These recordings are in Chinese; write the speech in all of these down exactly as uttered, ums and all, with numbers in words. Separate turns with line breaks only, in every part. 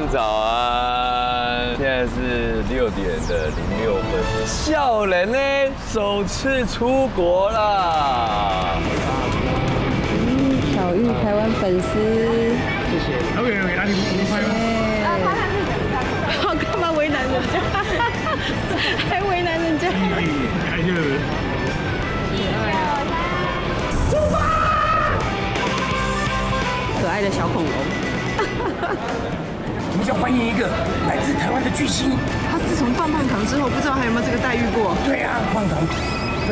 早安！现在是六点的零六分，笑人呢首次出国啦！
嗯，小玉台湾粉丝，
谢谢。OK OK， 那你你拍吗？
好，干嘛为难人家？还为难人家？
还是。出发！
可爱的小恐龙。
我们要欢迎一个来自台湾的巨星。
他自从棒棒糖之后，不知道还有没有这个待遇过？
对啊，棒棒糖，对。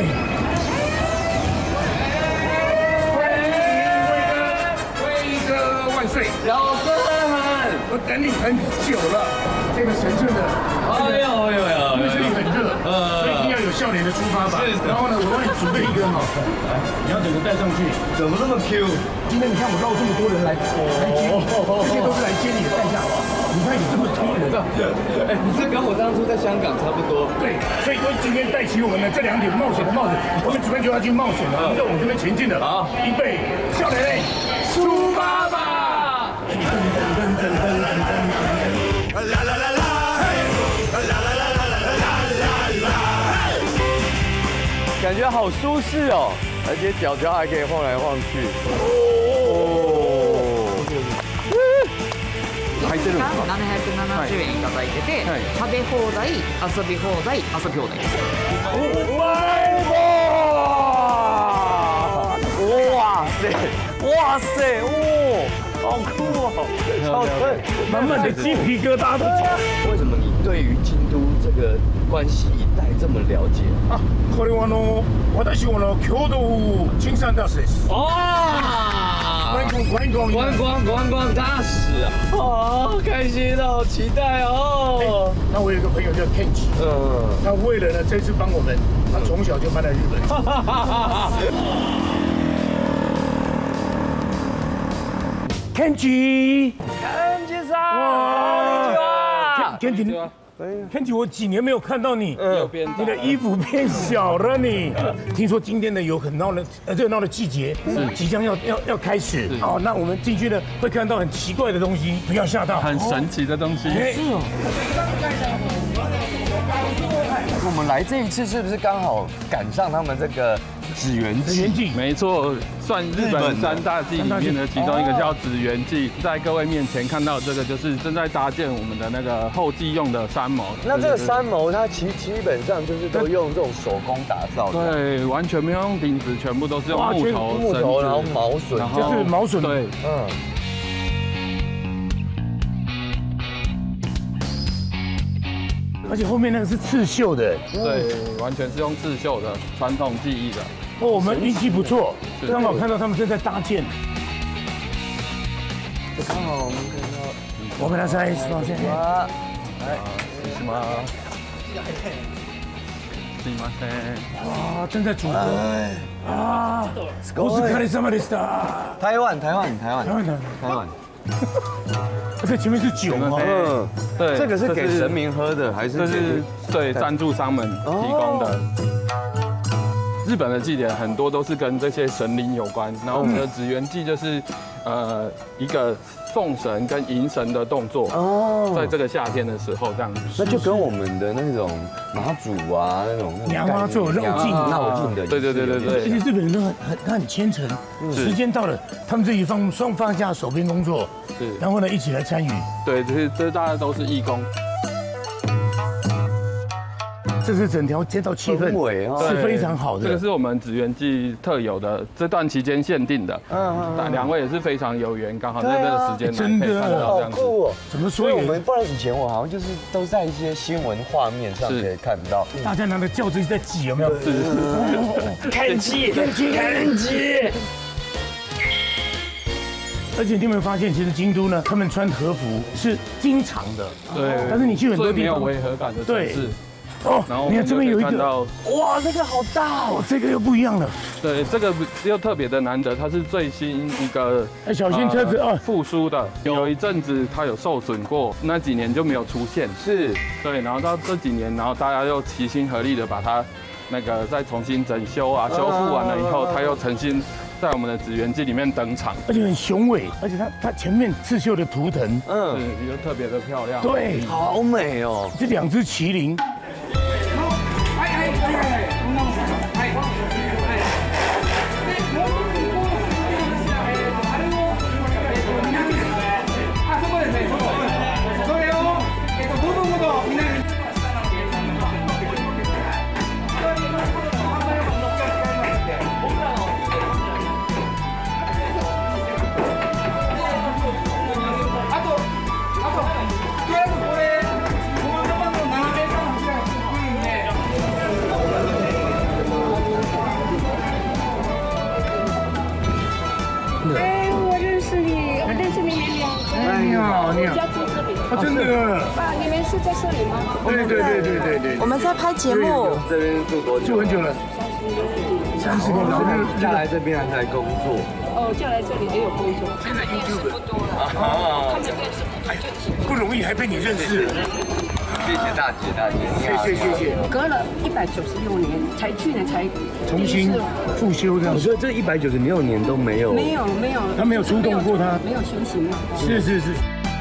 欢迎辉哥，辉哥万岁！
小哥们，
我等你很久了。这个神圣的，
哎呦哎呦哎呦，
因为这里很热，所以一定要有笑脸的出发吧。然后呢，我帮你准备一个哈，来，你要整个带上去。
怎么那么 Q？
今天你看我绕这么多人来来接你，这些都是来接你的代价。你看你这么多人，
哎，你这跟我当初在香港差不多。
对，所以说今天戴起我们的这两顶冒险的帽子，我们准备就要去冒险了，跟着我们这边前进的。好，预备，笑脸嘞，出发吧！噔噔噔噔噔噔噔，啦啦啦啦，啦啦啦啦啦啦啦啦，
感觉好舒适哦，而且脚脚还可以晃来晃去。
入ってるんですか？ななひゃくななじゅうえんいただいてて、食べ放題、遊び放題、遊び放題です。
哇塞，哇塞，哦，好酷哦，好帅，
满满的鸡皮疙瘩都起来。
为什么你对于京都这个关西一带这么了解
啊？これはあの私はの郷土金山大使です。
啊！
观光观光
观光观光大使啊！哦，好开心哦，好期待哦。
那我有一个朋友叫 Kenji， 嗯，他为了呢这次帮我们，他从小就搬来日本。Kenji，Kenji
さん，
哇 ，Kenji。Kenji， 我几年没有看到你，你的衣服变小了你。听说今天呢有很闹的呃热闹的季节，即将要要要开始。哦，那我们进去呢会看到很奇怪的东西，不要吓到。
很神奇的东西。是哦。
我们来这一次是不是刚好赶上他们这个指原祭？
没错，算日本三大祭里面的其中一个叫指原祭。在各位面前看到这个，就是正在搭建我们的那个后继用的山谋。
那这个山谋它其基本上就是都用这种手工打造的，
对，完全没有用钉子，全部都是用木头、
木头，然后毛笋，
就是毛笋，
对，
嗯。
而且后面那个是刺绣的，
对，完全是用刺绣的传统技艺的。
哦，我们运气不错，刚好看到他们正在搭建。
刚好我们看到，
我跟他在一起，抱歉。
来，什么？すいません。
哇，正在煮的啊！我是卡里萨马里斯塔。
台湾，台湾，台湾，
台湾，
台湾。
这前面是酒吗？
嗯，对，
这个是给神明喝的，还是？
这是对赞助商们提供的。日本的祭典很多都是跟这些神灵有关，然后我们的指原祭就是，呃，一个送神跟迎神的动作。哦，在这个夏天的时候这样子。
那就跟我们的那种妈祖啊那种
娘妈做绕境
绕境的。
对对对对对。
而且日本人都很很他很虔诚，时间到了，他们自己放双放下手边工作，是，然后呢一起来参与。
对，这些这大家都是义工。
这是整条街道气氛是非常好的。
这个是我们指原祭特有的，这段期间限定的。嗯嗯。两位也是非常有缘，刚好在这个时间
真的
好酷哦。
怎么说？
我们不然以前我好像就是都在一些新闻画面上可以看到，
大家拿着轿子在挤，有没有？
是。
看机，看机，看机。而且你有没有发现，其实京都呢，他们穿和服是经常的。
对。
但是你去很多地方，
没有违和感的城市。
哦，
然后
你看这边有一个，
哇，这个好大哦，
这个又不一样了。
对，这个又特别的难得，它是最新一个，
哎，小心车子啊，
复苏的。有一阵子它有受损过，那几年就没有出现。
是，
对，然后到这几年，然后大家又齐心合力的把它那个再重新整修啊，修复完了以后，它又重新在我们的紫园记里面登场，
而且很雄伟，而且它它前面刺绣的图腾，
嗯，
是一个特别的漂亮。
对，
好美哦。
这两只麒麟。
哎，我认识你，我认识你们两个。
哎，你好，你好。
家住这里。
啊，真的。
啊，你们是在这里吗？
对对对对对对。
我们在拍节目，
这边住多久？
住很久了。三十年，老日
下来这边还在工作。
哦，叫来这里也有工作。
现在 YouTube
不多了。啊。他们电视不多就几个。
不容易，还被你认识。
谢谢大姐，大姐，
谢谢谢谢。
隔了一百九十六年，才去年才
重新复修这样。
所以这一百九十六年都没有。
没有没有。
他没有出动过他。
没有修行嘛。
是是是。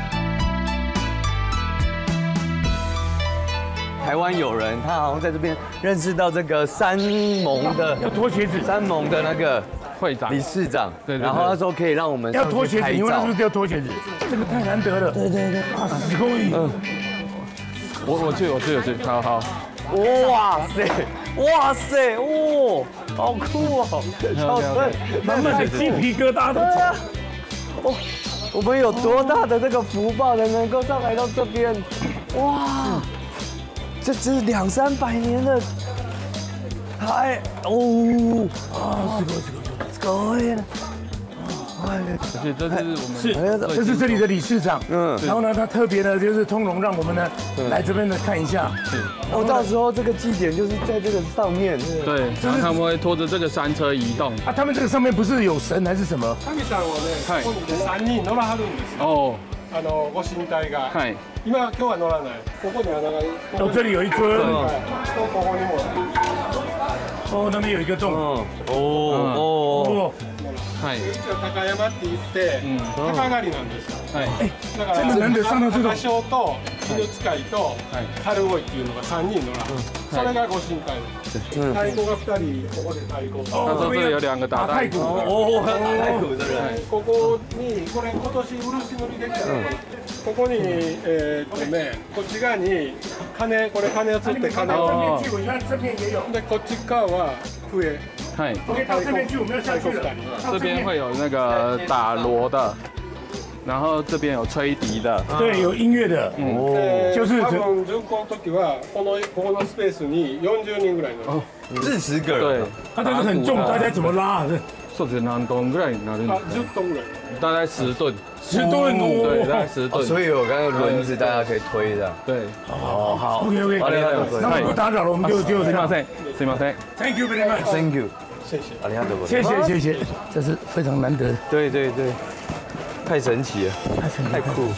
台湾有人，他好像在这边认识到这个山盟的
要脱鞋子，
山盟的那个
会长、
理事长，
对，
然后他说可以让我们
要脱鞋子，因为他是不是要脱鞋子？这个太难得了。
对对对，
啊，死够意。嗯，
我我去我去我去，好好。
哇塞，哇塞，哇，好酷哦！小春，
满满的鸡皮疙瘩都。
哇，我们有多大的这个福报才能够上来到这边？哇！ 这只两三百年的，太哦啊，是个是个是个，
而且这是我们
是这是这里的理事长，
嗯，
然后呢，他特别呢就是通融让我们呢来这边呢看一下，
是，
哦，到时候这个祭典就是在这个上面，
对，然后他们会拖着这个山车移动。
啊，他们这个上面不是有神还是什么？
神さんをね、ここにさんにん乗らはるんですよ。
哦，
あのご神体が。
はい。
今今日は乗らない。ここに穴が。
哦，这里有一尊，
とここにも。
哦，那边有一个洞，
哦哦
哦，
はい。
うちは高山って言って、高狩りなんですよ。
はい。
だか
真的难得上到这种
ら、歌唱と犬使いと猿追いっていうのがさんにん乗らはる。それがご神体です。太鼓がふたりここで太鼓。
他说这里有两个打太鼓。
哦，太苦的人，
ここにこれ今年漆塗りできたの。ここにえーっとね、こっち側に鐘これ鐘をつって鐘を。
这边这边也有。
でこっち側は笛。
嗨。
OK，到这边去，我们要下去了。
这边会有那个打锣的，然后这边有吹笛的。
对，有音乐的。
哦。
就是
多分巡行の時はこのここのスペースによんじゅうにんぐらいの。
四十个人，
对，
他这个很重，大家怎么拉？
说是何吨ぐらいになるん
あ、
です
十トンぐらい。
大概十吨。
十吨
对，大
哦。
概十吨。
所以有刚刚轮子，大家可以推的。
对。
哦，好 ，OK OK，
ありがとうございます。
那不打扰了，我们就就这样。
すみません。すみません。
Thank you very much。
Thank you，
谢谢。
ありがとうござい
谢
ます。
谢谢谢，这是非常难得，
对对对，太神奇了，
太神奇
太酷。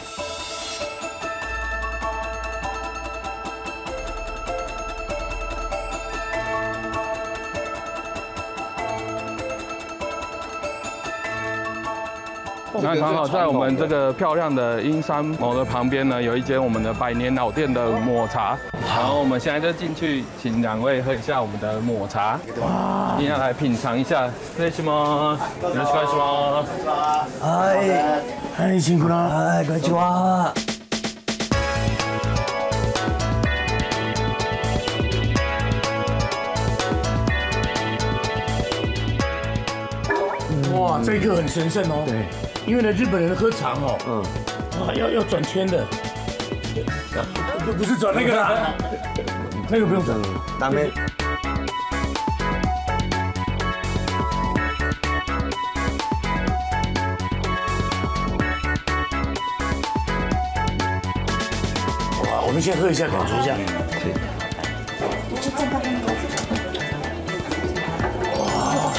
那刚好在我们这个漂亮的阴山某的旁边呢，有一间我们的百年老店的抹茶。然后我们现在就进去，请两位喝一下我们的抹茶。哇！一定要来品尝一下。失礼します。よろしくお願いします。
嗨
嗨，辛苦了。
嗨，こんにちは。
哇，这一刻很神圣哦。
对，
因为呢，日本人喝茶哦，
嗯，
啊，要要转圈的，不不是转那个啦，那个不用转。
当面。
哇，我们先喝一下，感觉一下。哇，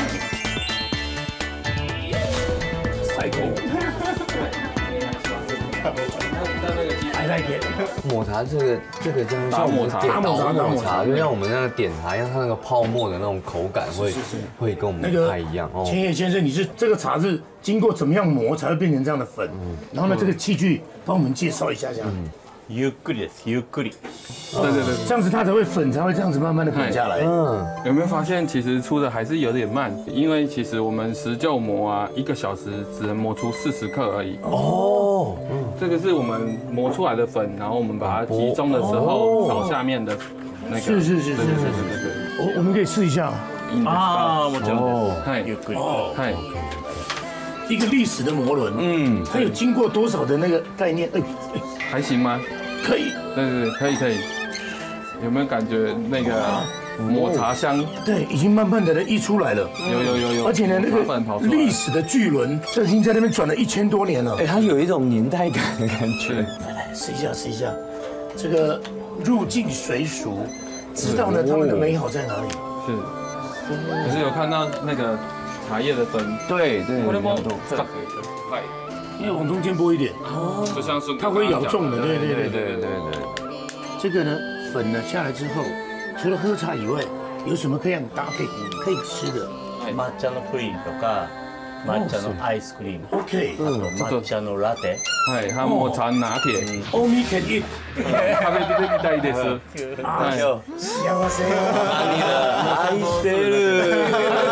最高。来来来给
抹茶这个这个真的像我们点
打抹茶
倒抹茶，就像我们那个点茶一样，它那个泡沫的那种口感会会跟我们不太一样哦。
千叶先生，你是这个茶是经过怎么样磨才会变成这样的粉？然后呢，这个器具帮我们介绍一下这样。
ゆっくりです。ゆっくり。
对对对，
这样子它才会粉，才会这样子慢慢的滚下来。
嗯，
有没有发现其实出的还是有点慢？因为其实我们石臼磨啊，一个小时只能磨出四十克而已。
哦，
这个是我们磨出来的粉，然后我们把它集中的时候扫下面的那个。
是是是是是
对对对
是。
对对。
我我们可以试一下。
ああ、もちろんです。
嗨
ゆっくり。
嗨，
一个历史的磨轮，
嗯，
它有经过多少的那个概念？哎，哎
还行吗？
可以，
对对对，可以可以。有没有感觉那个抹茶香？
对，已经慢慢的溢出来了。
有有有有。
而且呢，那
抹茶粉跑
个
出来
历史的巨轮，这已经在那边转了一千多年了。
哎，它有一种年代感的感觉。
来来，试一下试一下，这个入境随俗，知道呢他们的美好在哪里。
是。可是有看到那个茶叶的粉，
对对，
我的猫，
快，要往中间拨一点，
哦，就像是
它会咬中的，对对对
对对对对。
这个呢，粉呢下来之后，除了喝茶以外，有什么可以让搭配可以吃的？
抹茶のプリンとか、抹茶のアイスクリーム、
OK，
あと抹茶のラテ。
はい、还有抹茶拿铁。
Only can eat。
食べてみたいです。
啊，幸せよ。
愛してる。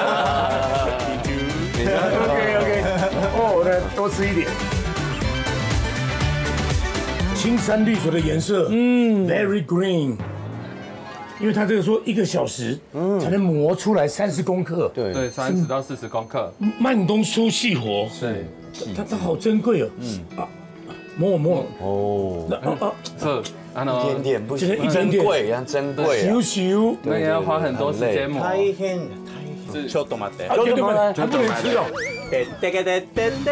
OK OK， 哦，那多吃一点。青山绿水的颜色，嗯 ，very green。因为它这个说一个小时才能磨出来三十公克，
对
对，三十到四十公克。
慢工出细活，
对，
它它好珍贵哦。嗯啊，摸摸
哦，
那啊啊，
是，あの
一点点不
这个
行，
一点点
珍贵，像珍贵啊
咻。咻，
那个要花很多时间磨。
大変大変。ちょっと待って。
啊，对对对，还不能吃哦。
てってけてってって。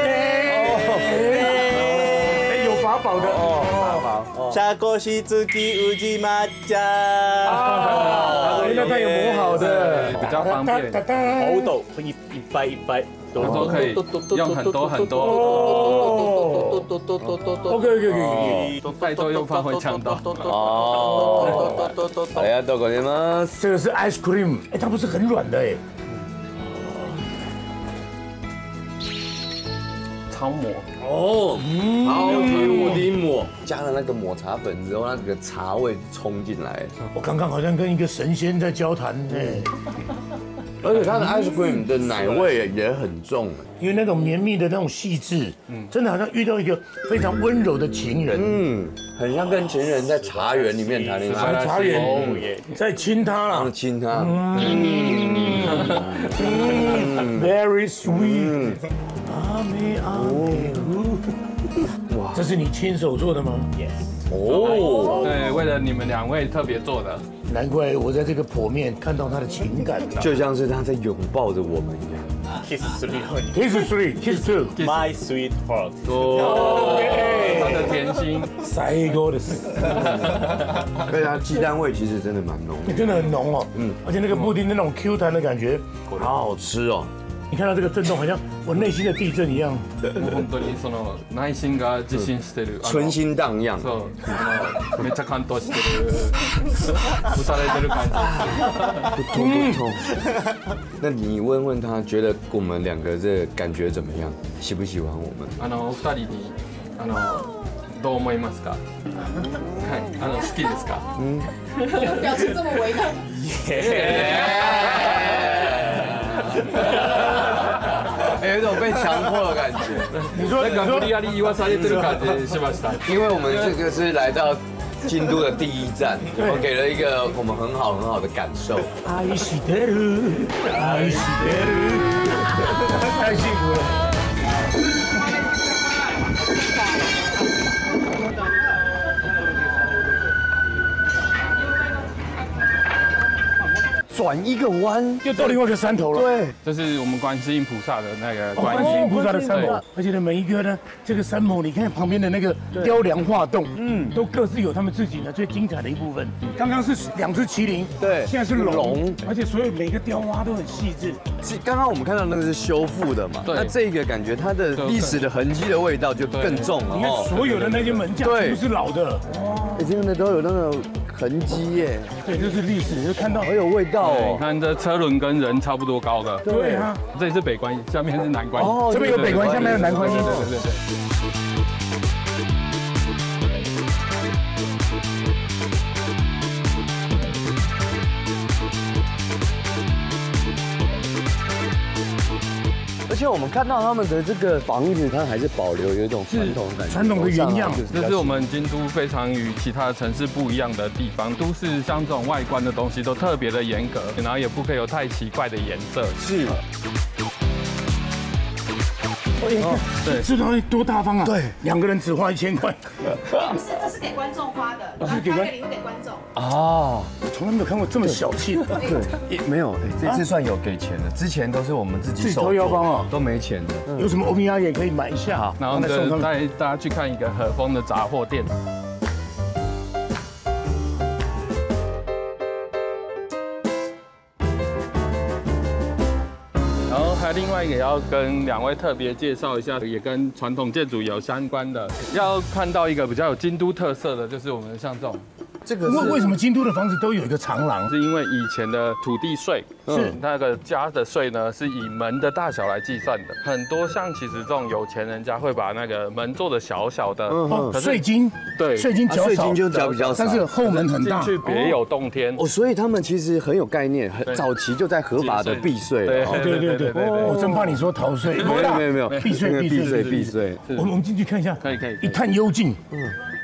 哎，有法宝的哦。
茶こし付き宇治抹茶。
啊，那它有磨好的，
比较方便。
厚度一一杯一杯。
它都可以用很多很多。
哦。OK OK OK。
拜托用放回呛到。
哦。ありがとうございます。
这个是 ice cream， 哎，它不是很软的哎。
超磨
哦，好布丁抹，加了那个抹茶粉之后，那个茶味冲进来。
我刚刚好像跟一个神仙在交谈，哎，
而且它的 ice cream 的奶味也很重，
因为那种绵密的那种细致，嗯，真的好像遇到一个非常温柔的情人，
嗯，很像跟情人在茶园里面谈恋爱，
在茶园在亲他了，
亲他，
嗯 ，very sweet，阿美阿美，哇，这是你亲手做的吗？
哦，
对，为了你们两位特别做的。
难怪我在这个剖面看到他的情感，
就像是他在拥抱着我们一样。
Kiss three。
Kiss three, kiss two.
My sweet heart。
哦，他的甜心。
最高的是，
而且它鸡蛋味其实真的蛮浓的，
真的很浓哦。嗯，而且那个布丁那种 Q 弹的感觉，
好好吃哦。
你看到这个震动，好像我内心的地震一样。
本当にその内心が自信してる。
春心荡漾。
そう、あのめっちゃ感動してる。打たれてる感じ。
不痛不痛。那你问问他，觉得我们两个这感觉怎么样？喜不喜欢我们？
あのお二人にあのどう思いますか？はい、あの好きですか？
嗯，表情这么为难。
有一种被强迫的感觉。
你说，
なんか無理やり言わされてる感じしました。
因为我们这个是来到京都的第一站，我给了一个我们很好很好的感受。
愛してる，愛してる，太幸福了。
转转一个弯，
又到另外一个山头了。
对，
这是我们观世音菩萨的那个观音。
观世音菩萨的山
对
头，而且呢，每一个呢，这个山头，你看旁边的那个雕梁画栋，嗯，都各自有他们自己呢最精彩的一部分。刚刚是两只麒麟，
对
现在是龙
龙，
而且所有每个雕花都很细致。
是刚刚我们看到那个是修复的嘛？
对
那这个感觉它的历史的痕迹的味道就更重了
你看
哦。
所有的那些门架
对
全部是老的，
哎，真的都有那个痕迹耶，
对，这是历史，就看到
好有味道
对，你
哦。
看这车轮跟人差不多高的。
对啊，
这里是北观音，下面是南观音。
哦
这边有北观音，下面有南观音。
对对对对。
而且我们看到他们的这个房子，它还是保留有一种传统的感觉，
传统的原样
这是我们京都非常与其他的城市不一样的地方。都市像这种外观的东西都特别的严格，然后也不可以有太奇怪的颜色。
是。
哦，对，这东西多大方啊！
对，
两个人只花一千块。
不是，这是给观众花的，然后
是给观
发个礼物给观众。
哦，
我从来没有看过这么小气的。
对，也没有，哎，这次算有给钱的，之前都是我们自己
自己
手
掏腰包哦，
都没钱的。
有什么欧米亚也可以买一下，
然后就带大家去看一个和风的杂货店。然后还有另外一个要跟两位特别介绍一下，也跟传统建筑有相关的，要看到一个比较有京都特色的，就是我们像这种。
这个
为为什么京都的房子都有一个长廊？
是因为以前的土地税
是
那个家的税呢，是以门的大小来计算的。很多像其实这种有钱人家会把那个门做的小小的，
哦，税金
对
税金较少，
税金就缴比较少，
但是后门很大，
进去别有洞天。
哦，所以他们其实很有概念，很早期就在合法的避税。
对
对对对对，我真怕你说逃税，
没有没有没有，
避税避税
避税。
我们我们进去看一下，
可以可以，
一探幽径。嗯。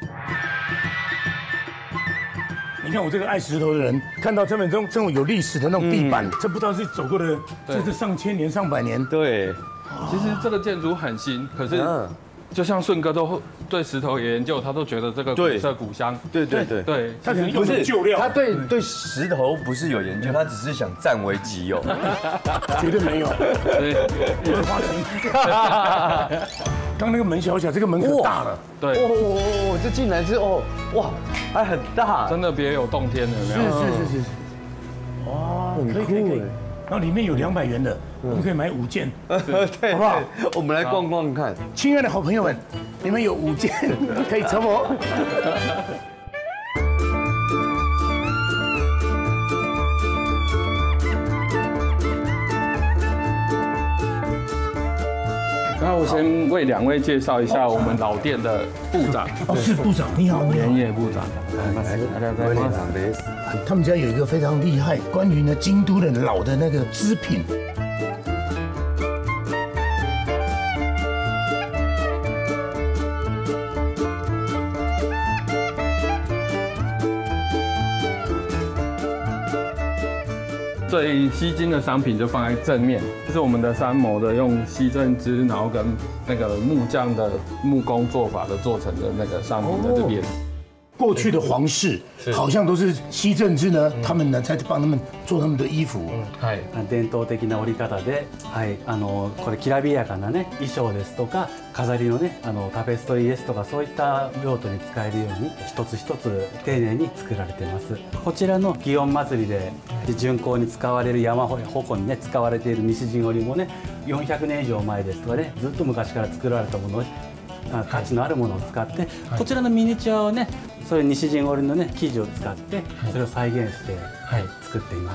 你看我这个爱石头的人，看到这本这种这种有历史的那种地板，这不知道是走过的，这是上千年、上百年。
对，
其实这个建筑很新，可是就像顺哥都对石头也研究，他都觉得这个古色古香。
对对对
对，
他可能用的旧料，
他对对石头不是有研究，他只是想占为己有，
绝对没有，
对，
我会花钱。刚那个门小小，这个门可大了。
对，
哦哦哦，这进来是哦，哇，还很大，
真的别有洞天的，有没有？
是是是是。哇，可以可以可以。然后里面有两百元的，我们可以买五件，
对，
好不好？
我们来逛逛看。
亲爱的好朋友们，你们有五件可以成我。
那我先为两位介绍一下我们老店的部长。
哦，是部长，你好，你好。
连野部长，
他们家有一个非常厉害，关于呢京都的老的那个织品。
最吸睛的商品就放在正面，这是我们的三模的用西正织，然后跟那个木匠的木工做法的做成的那个商品在这边。
过去的皇室好像都是西正织呢，他们呢在帮他们做他们的衣服。
はい。
伝統的な織り方で、はい、あのこれきらびやかなね衣装ですとか飾りのねあのタペストリーですとかそういった用途に使えるように一つ一つ丁寧に作られています。こちらの祇園祭で巡行に使われる山鉾にね使われている西陣織もねよんひゃくねん以上前ですとかねずっと昔から作られたもの価値のあるものを使って、こちらのミニチュアをねそういう西陣織のね生地を使ってそれを再現して作っています。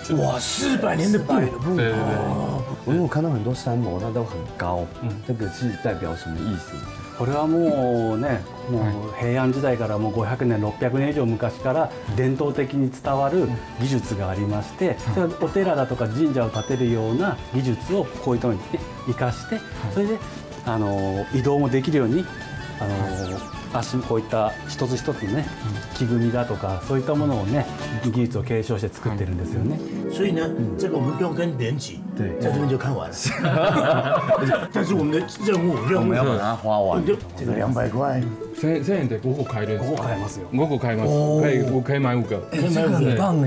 哇，四百年的布，
对对对。
我有看到很多山模，那都很高，这个是代表什么意思？
これはもうね、もう平安時代からもうごひゃくねん、ろっぴゃくねん以上昔から伝統的に伝わる技術がありまして、それお寺だとか神社を建てるような技術をこういうところにね生かして、それであの移動もできるようにあの足こういった一つ一つね木組みだとかそういったものをね技術を継承して作ってるんですよね。
所以呢，这个我们不用跟连起，
对，
在这边就看完了。但是我们的任务任务
我们要把它花完。
就这个两百块，
千千円で五個買えるんです。
ここ買えますよ。
五個買えます。可以，我可以买五个。
哎，这个很棒哎。对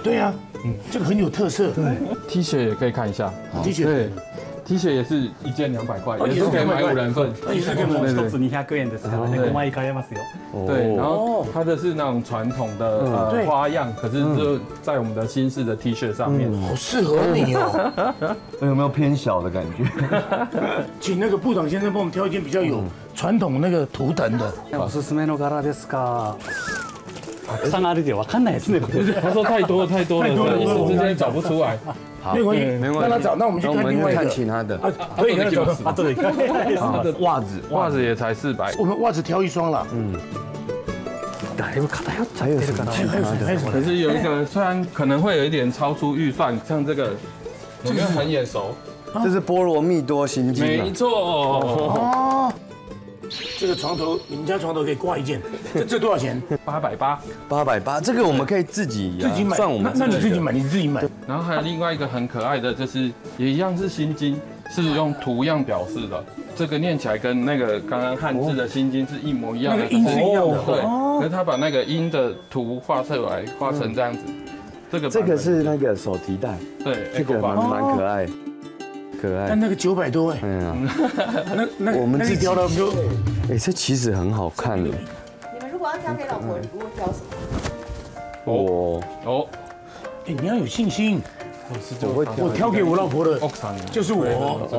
对呀，嗯，这个很有特色。对
T 恤也可以看一下。
，T 恤
对 ，T 恤也是一件两百块，也是可以買五人份。
也是可以買。
一つにひゃくえんですからね、ごまい買えますよ。
对，然后它的是那种传统的呃花样，可是就在我们的新式的 T 恤上面，
好适合你哦。
有没有偏小的感觉？
请那个部长先生帮我们挑一件比较有传统那个图腾的。
おすすめの柄ですか。たくさんあるでわかんないですね。
他说太多太多了，一时之间找不出来。
没关系，
没关系，
让他找，那我们去看另外一个。
看其他的。
啊，可以，那找
あとで。
袜子，
袜子也才四百。
我们袜子挑一双了。嗯。
だいぶ偏っちゃってるかな。
还有还有还有什么？
可是有一个虽然可能会有一点超出预算，像这个有没有很眼熟？
这是波罗蜜多心经。
没错。
哦。这个床头，你们家床头可以挂一件，这这多少钱？
八百八，
八百八，这个我们可以自己
自己买，
算我们。
那你自己买，你自己买。
然后还有另外一个很可爱的，就是也一样是心经，是用图样表示的。这个念起来跟那个刚刚汉字的心经是一模一样的，
那个音是一样的。
对，可是他把那个音的图画出来，画成这样子。这个
这个是那个手提袋，
对，
这个蛮蛮可爱。可爱，
但那个九百多哎，
嗯啊，
那那
我们自己
挑的就，
哎，这其实很好看的。
你们如果要交给老婆礼物，挑什么？
我
哦，
哎，你要有信心。
我会，
我挑给我老婆的，就是我。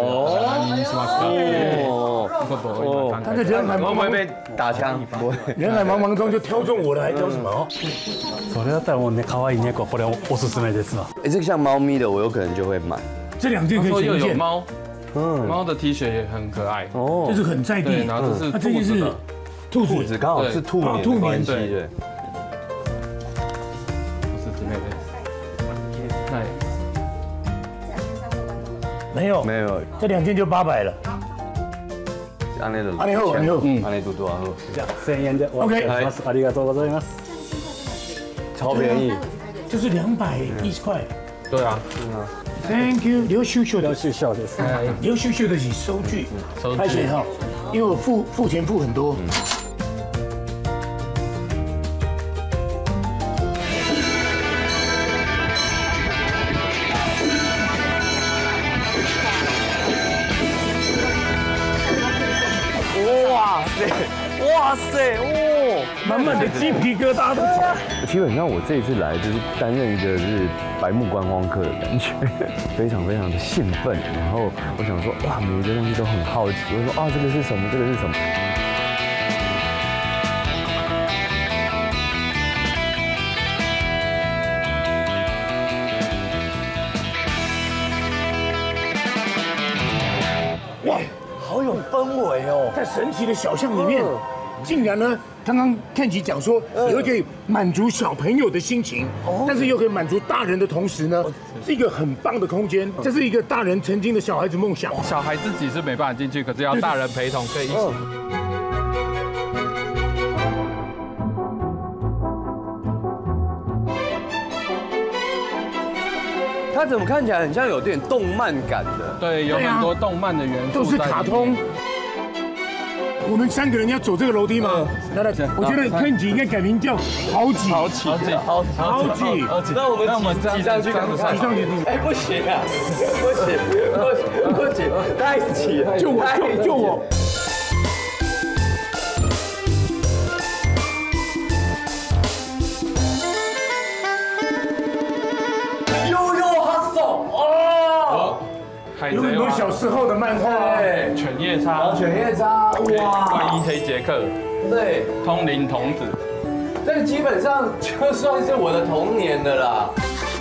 哦
哦，他在人海茫茫
被打枪，
人海茫茫中就挑中我了，还挑什么？
それだったらもうね可愛い猫これおすすめですわ。
哎，这个像猫咪的，我有可能就会买。
这两件可以选一件。
猫，嗯，猫的 T 恤也很可爱
哦，这是很在地。
然后这是
兔子的，兔
兔子刚好是兔年的关系的。
不是之类的。那
没有
没有，
这两件就八百了。
安内的，
安内后，安内后，
嗯，安内多多啊。
じゃあ千円でお願いします。ありがとうございます。
超便宜，
就是两百一十块。
对啊。
Thank you，刘秀秀的，
刘秀秀的是，
刘秀秀的是收据，
收
拍钱哈，因为我付付钱付很多。
哇塞，哇塞，哦，
满满的鸡皮疙瘩都起来。
基本上我这一次来就是担任一个就是白目观光客的感觉，非常非常的兴奋。然后我想说，哇，每一个东西都很好奇。我说啊，这个是什么？这个是什么？
哇，
好有氛围哦，
在神奇的小巷里面。 竟然呢，刚刚看起讲说，也可以满足小朋友的心情，但是又可以满足大人的同时呢，是一个很棒的空间。这是一个大人曾经的小孩子梦想。
小孩自己是没办法进去，可是要大人陪同，可以一起。
它怎么看起来很像有点动漫感的？
对，有很多动漫的元素，
都是卡通。 我们三个人要走这个楼梯吗？来来，我觉得看几应该改名叫好几，
好几，
好
好几，
好几。那我们那我们挤上去，
挤上去。
哎，不行啊，不行，不行，不行，太挤了，
救我，救救我！
悠悠哈手哦。
有很多小时候的漫画，
对，
犬夜叉，
犬夜叉，哇，
怪医黑杰克，
对，
通灵童子，
这个基本上就算是我的童年的啦。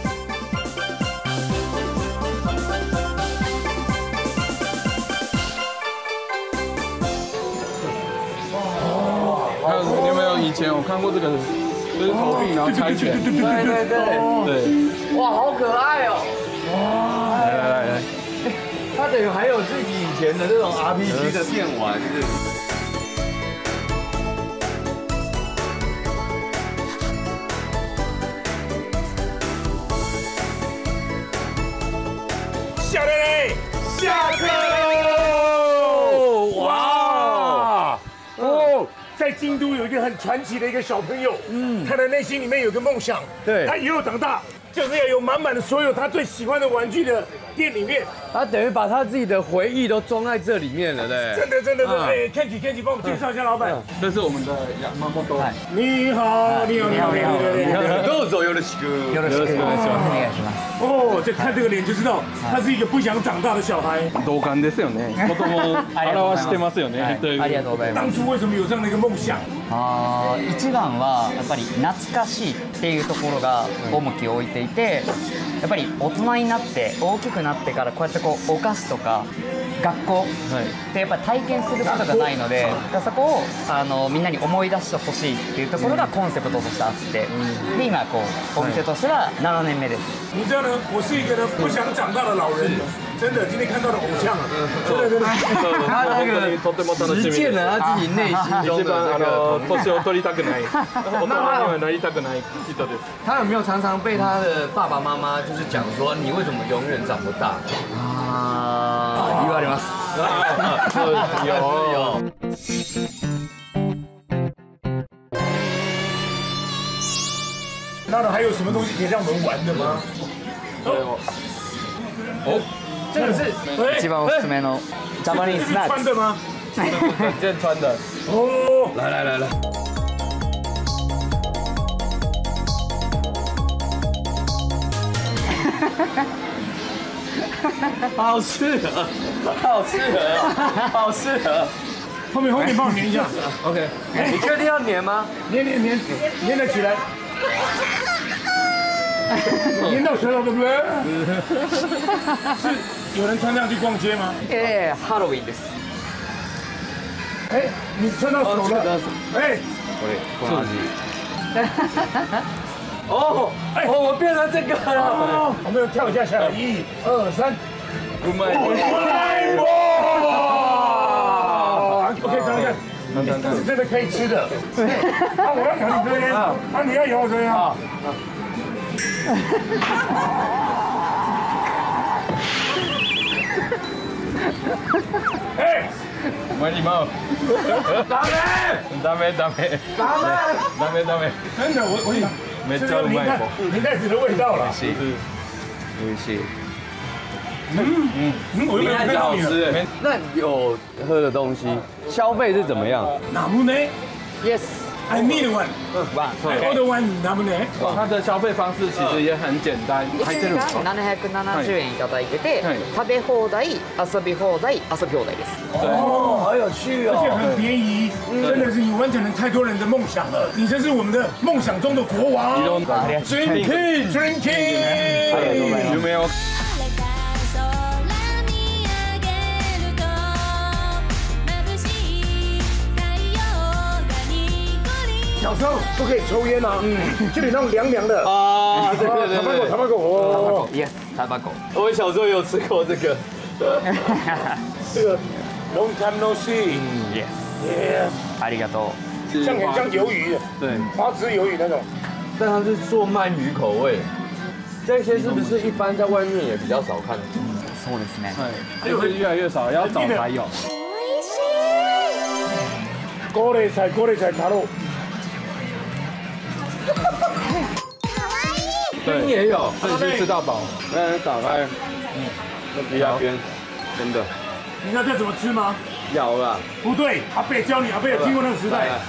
哦，还有你有没有以前我看过这个，就是投币然后猜拳，
对对对对，哇，好可爱哦，哇，
来来来来。
它等于还有自己以前的这种 R P G 的电玩，是。
下来嘞，下课喽！哇，哦，在京都有一个很传奇的一个小朋友，嗯，他的内心里面有个梦想，
对，
他以后长大。 就是要有满满的所有他最喜欢的玩具的店里面。
他等于把他自己的回忆都装在这里面了嘞。
真的真的真的，哎 ，Kenji Kenji 帮我们介绍一下老板。
这是我们的亚麻木多。
你好，你好，你好，你好，你好。
どうぞよろしく。
よろしくお願いします。
哦，这看这个脸就知道，他是一个不想长大的小孩。
同感ですよね。子供を表してますよね。
ありがとうございます。
当初为什么有这样的一个梦想？
あー一番はやっぱり懐かしいっていうところが重きを置いていて、やっぱり大人になって大きくなってからこうやってこうお菓子とか学校ってやっぱり体験することがないので、そこをあのみんなに思い出してほしいっていうところがコンセプトとしてあって、で今こうお店としてはななねんめです。
你知道呢，我是一个呢不想长大的老人，真的今天看到了偶像啊，真的真的。
他那个实践了他自己内心中的这个。
年を取りたくない、大人にはなりたくない人です。
他有没有常常被他的爸爸妈妈就是讲说，你为什么永远长不大？
あー言われます。
有有。
那呢还有什么东西可以让我们玩的吗？
哦，
这个是
一番おすすめのジャパニーズスナック。
穿的吗？
整件穿的。
哦，
来来来来。好适合，好适合，好适合。
后面后面帮我粘一下。
OK， 你确定要粘吗？
粘粘粘，粘得起来。粘到舌头对不对？是有人穿这样去逛街吗？
えー、ハロウィンです。
哎，你穿到手了。哎，
これこの味。哦，哎，我们变成这个了。
我们跳一下下来，一、二、三。
うまい。
哇 ！OK， 等一下，这是真的可以吃的。啊，我要咬你这边，啊，你要咬我这边啊。哎，
没礼貌。
ダメ！
ダメダメ。
ダメ！
ダメダメ。
真的，我我跟你讲，
めっちゃうまい。
明太子的味道了。
美味しい。美味しい。
嗯嗯，我
明太子好吃哎。那有喝的东西，消费是怎么样？
哪木呢
Yes。
I need one.
わ、そう。
I order one. 哪木呢？
它的消费方式其实也很简单。
一人がななひゃくななじゅうえんいただいてて、食べ放題、遊び放題、遊び放題です。
哦，好有趣哦，而且很便宜，真的是你完成了太多人的梦想了。你真是我们的梦想中的国王。Dream King, Dream King。
夢を。
小时候不可以抽烟啊，嗯，就得那种凉凉的
啊，对对对对，
タバコ哦
，Yes， タバコ。
我小时候有吃过这个，
这个 Long time no see，
Yes， ありがと
う。像很像鱿鱼，
对，
花枝鱿鱼那种，
但它是做鳗鱼口味，这些是不是一般在外面也比较少看？
そうですね。
对，就是越来越少，要找才有。
高丽菜，高丽菜塔肉。
对，也有，这里是吃到饱。
来打开，嗯，那皮那边，真的。
你知道这怎么吃吗？
咬了。
不对，阿贝教你，阿贝有经过那个时代。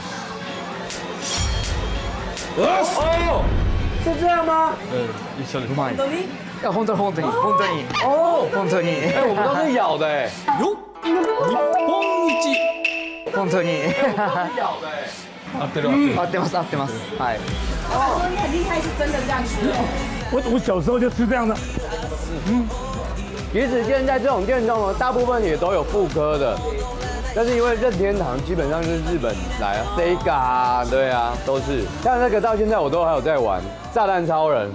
哦，是这样吗？
嗯，一緒です。
本当に？いや本当に本当に本当に。
哦，
本当に。
哎，我们都是咬的哎。哟，日本一。
本当に。
咬的哎。
合ってる
合ってます合ってます。はい。
他说你很厉害，是真的这样吃哦。
我我小时候就吃这样的。
嗯。其实现在这种店中呢，大部分也都有复刻的，但是因为任天堂基本上是日本来啊 ，Sega 啊，对啊，都是。像那个到现在我都还有在玩《炸弹超人》。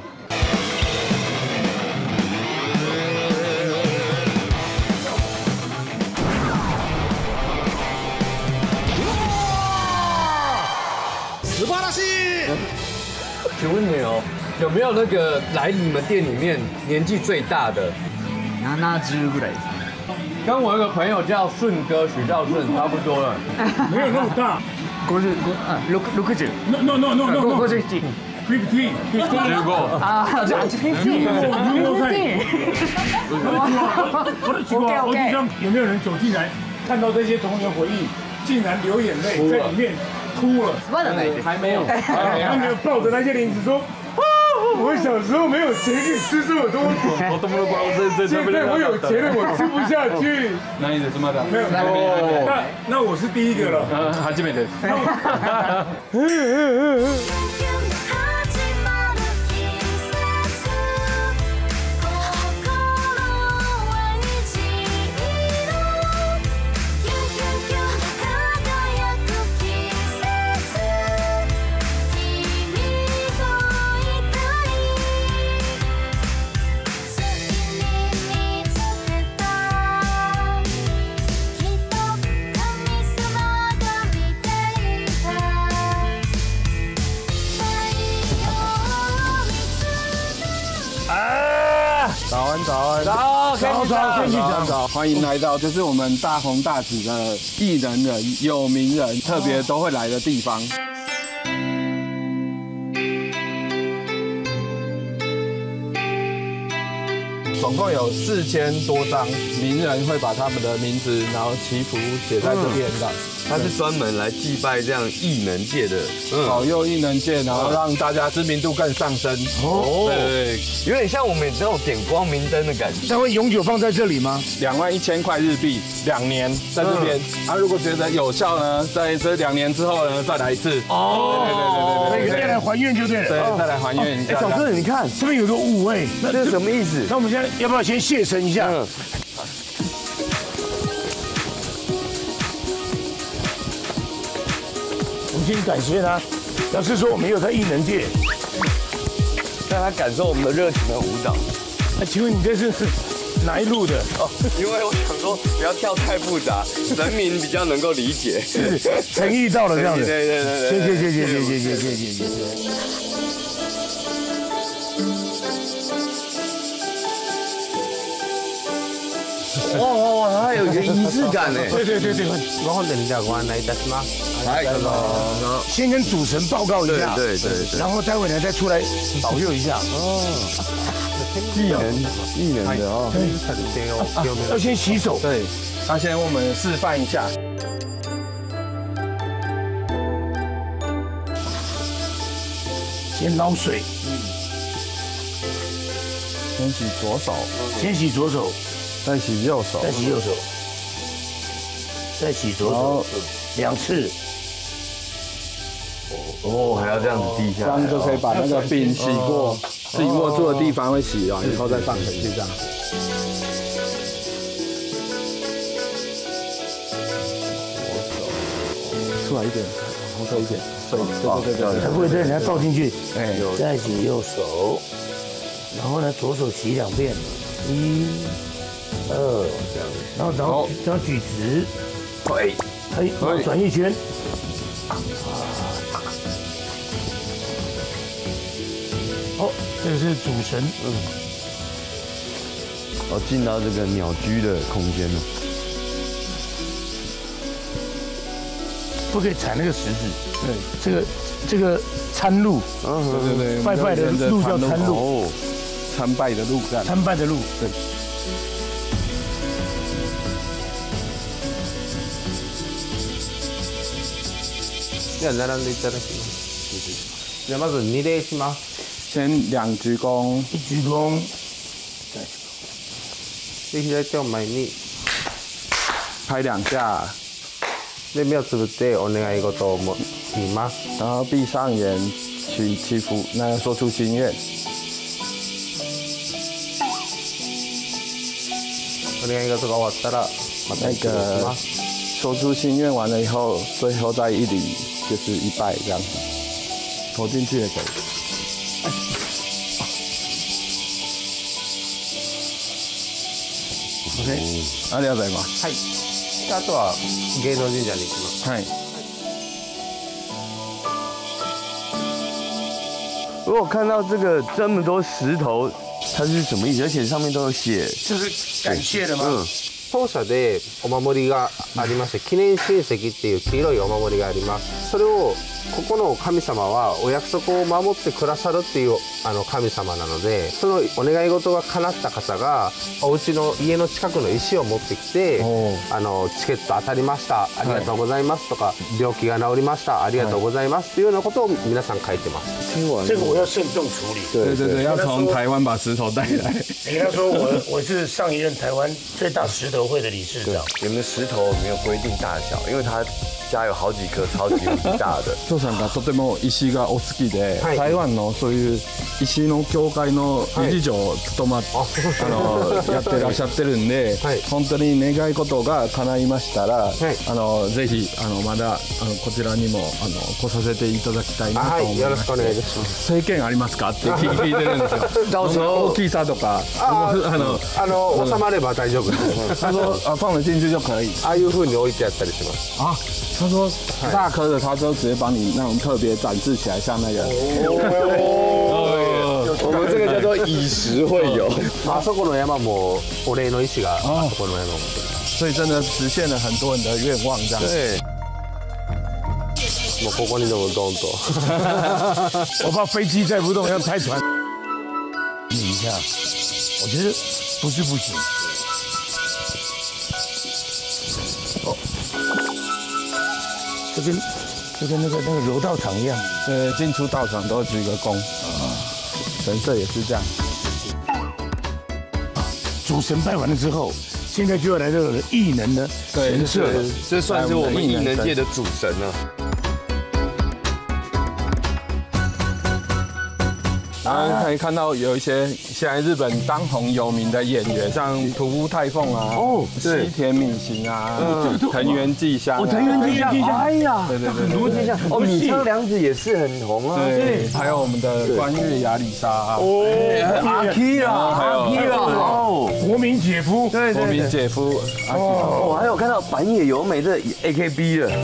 素晴らしい！
请问你哦，有没有那个来你们店里面年纪最大的？
七十ぐらいですね。
跟我有个朋友叫顺哥，许兆顺，差不多了。
没有那么大。
五十五啊，六六十。
No no no no no no。
五十七。
fifteen，
十五
啊，这 fifteen，
我的奇怪，我就想有没有人走进来，看到这些童年回忆，竟然流眼泪在里面哭了？
还没有，
他们抱着那些零食说。我小时候没有钱可以吃这么多，现在我有钱了，我吃不下去。
那你怎么的？
没有，那那我是第一个了。
嗯，初めて。早安，早安，
早，
早早天气早
早，欢迎来到就是我们大红大紫的艺人人、有名人特别都会来的地方。总共有四千多张名人会把他们的名字，然后祈福写在这边的。
他是专门来祭拜这样艺能界的，
保佑艺能界，然后让大家知名度更上升。
哦，对，有点像我们这种点光明灯的感觉。
它会永久放在这里吗？
两万一千块日币，两年在这边。啊，如果觉得有效呢，在这两年之后呢，再来一次。哦，对对对对对，
再来还愿就对了。
对，再来还愿一下。
哎，小哥，你看
这边有个五位，
这是什么意思？
那我们现在要不要先谢神一下？我们先感谢他，表示说我们有在艺能界，
让他感受我们的热情的舞蹈。
那请问你这是哪一路的？
哦，因为我想说不要跳太复杂，人民比较能够理解。
是诚意到了这样子。
对对对对。
谢谢谢谢谢谢谢谢谢谢谢。
哇哇哇，它有一个仪式感呢。
对对对对。
ご本殿ではご案内いたします。
来，先跟主神报告一下，
对对对，
然后待会呢再出来保佑一下。哦，
艺人艺人的哦，
要先洗手。
对，那先我们示范一下。
先捞水，
先洗左手，
先洗左手，
再洗右手，
再洗右手，再洗左手，两次。
哦，还要这样子滴下来，
这样就可以把那个饼洗过，自己握住的地方会洗完以后再放回去这样。出来一点，往后退一点，对对对对，
才不会再人家倒进去。哎，再洗右手，然后呢左手洗两遍，一、二，然后然后然后举直，哎哎，转一圈。好，这个是主神，嗯，
哦，进到这个鸟居的空间了。
不可以踩那个石子，对，这个这个参路，
对对对，
拜拜的路叫参路，
哦，参拜的路，
参拜的路，
对。
では並んでいただきます。じゃあまず二礼します。
先两鞠躬，
一鞠躬，
で左手を前に
拍两下。
で目をつぶってお願い事を言います。
然后闭上眼，祈祈福，那说出心愿。
お願い事が終わったらまた
那
一礼し
个
ます。
说出心愿完了以后，最后再一礼，就是一拜这样子，投进去也可以。OK， ありがとうございます。
はい。あとは芸能神社に行きます。
はい。
如果看到这个这么多石头，它是什么意思？而且上面都有写，
这是感谢的吗？
嗯。
当社でお守りがありまして、記念親戚っていう黄色いお守りがあります。それをここの神様はお約束を守ってくださるっていうあの神様なので、そのお願い事が叶った方がお家の家の近くの石を持ってきて、あのチケット当たりました、ありがとうございますとか、病気が治りました、ありがとうございますっていうようなことを皆さん書いてます。
这个我要慎重处理。
对对对，要从台湾把石头带来。
你跟他说我我是上一任台湾最大石头会的理事长。
你们的石头没有规定大小，因为他家有好几颗超級无敌大的。
張さんがとても石がお好きで、台湾のそういう石の協会の理事長を務まって、あのやってらっしゃってるんで、本当に願い事が叶いましたら、あのぜひあのまだあのこちらにもあの来させていただきたいなと思いまして。よろしくお願いします。制限ありますかって聞いてるんですよ。どの大きさとか。
あのあの収まれば大丈夫です。
他说啊放了进去就可以。
ああいう風に置いてあったりします。
啊，他说大颗的，他就直接帮你那种特别展示起来，像那个。
我们这个叫做以石会友。
あそこの山もお礼の石があそこの山も。
所以真的实现了很多人的愿望，这样。
对。もうここにでもドンと。
我怕飞机载不动，要开船。你一下，我觉得不是不行。哦，就跟就跟那个那个柔道场一样，
对，进出道场都鞠个躬。神社也是这样。
主神拜完了之后，现在就要来到了异能的神社了，
这算是我们异能界的主神了。
然后可以看到有一些现在日本当红有名的演员，像土屋太凤啊，哦，西田敏行啊，藤原纪香，
哦，藤原纪香，哎呀，
对对对，
很多纪香，哦，米仓凉子也是很红啊，
对，还有我们的关月亚里莎，
哦，阿 K 啊，阿 K 啊，
哦，国民姐夫，
对对，
国民姐夫，
哦，还有看到板野由美这 A K B 的。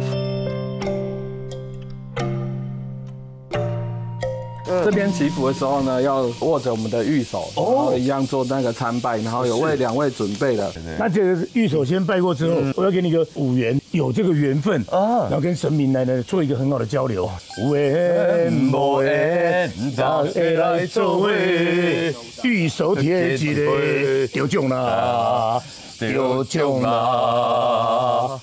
这边祈福的时候呢，要握着我们的玉手，然后一样做那个参拜，然后有为两位准备的。
那这个玉手先拜过之后，我要给你个五元，有这个缘分啊，然后跟神明来呢做一个很好的交流。缘无缘，大家来做伙，玉手贴一个，得奖啦，得奖啦。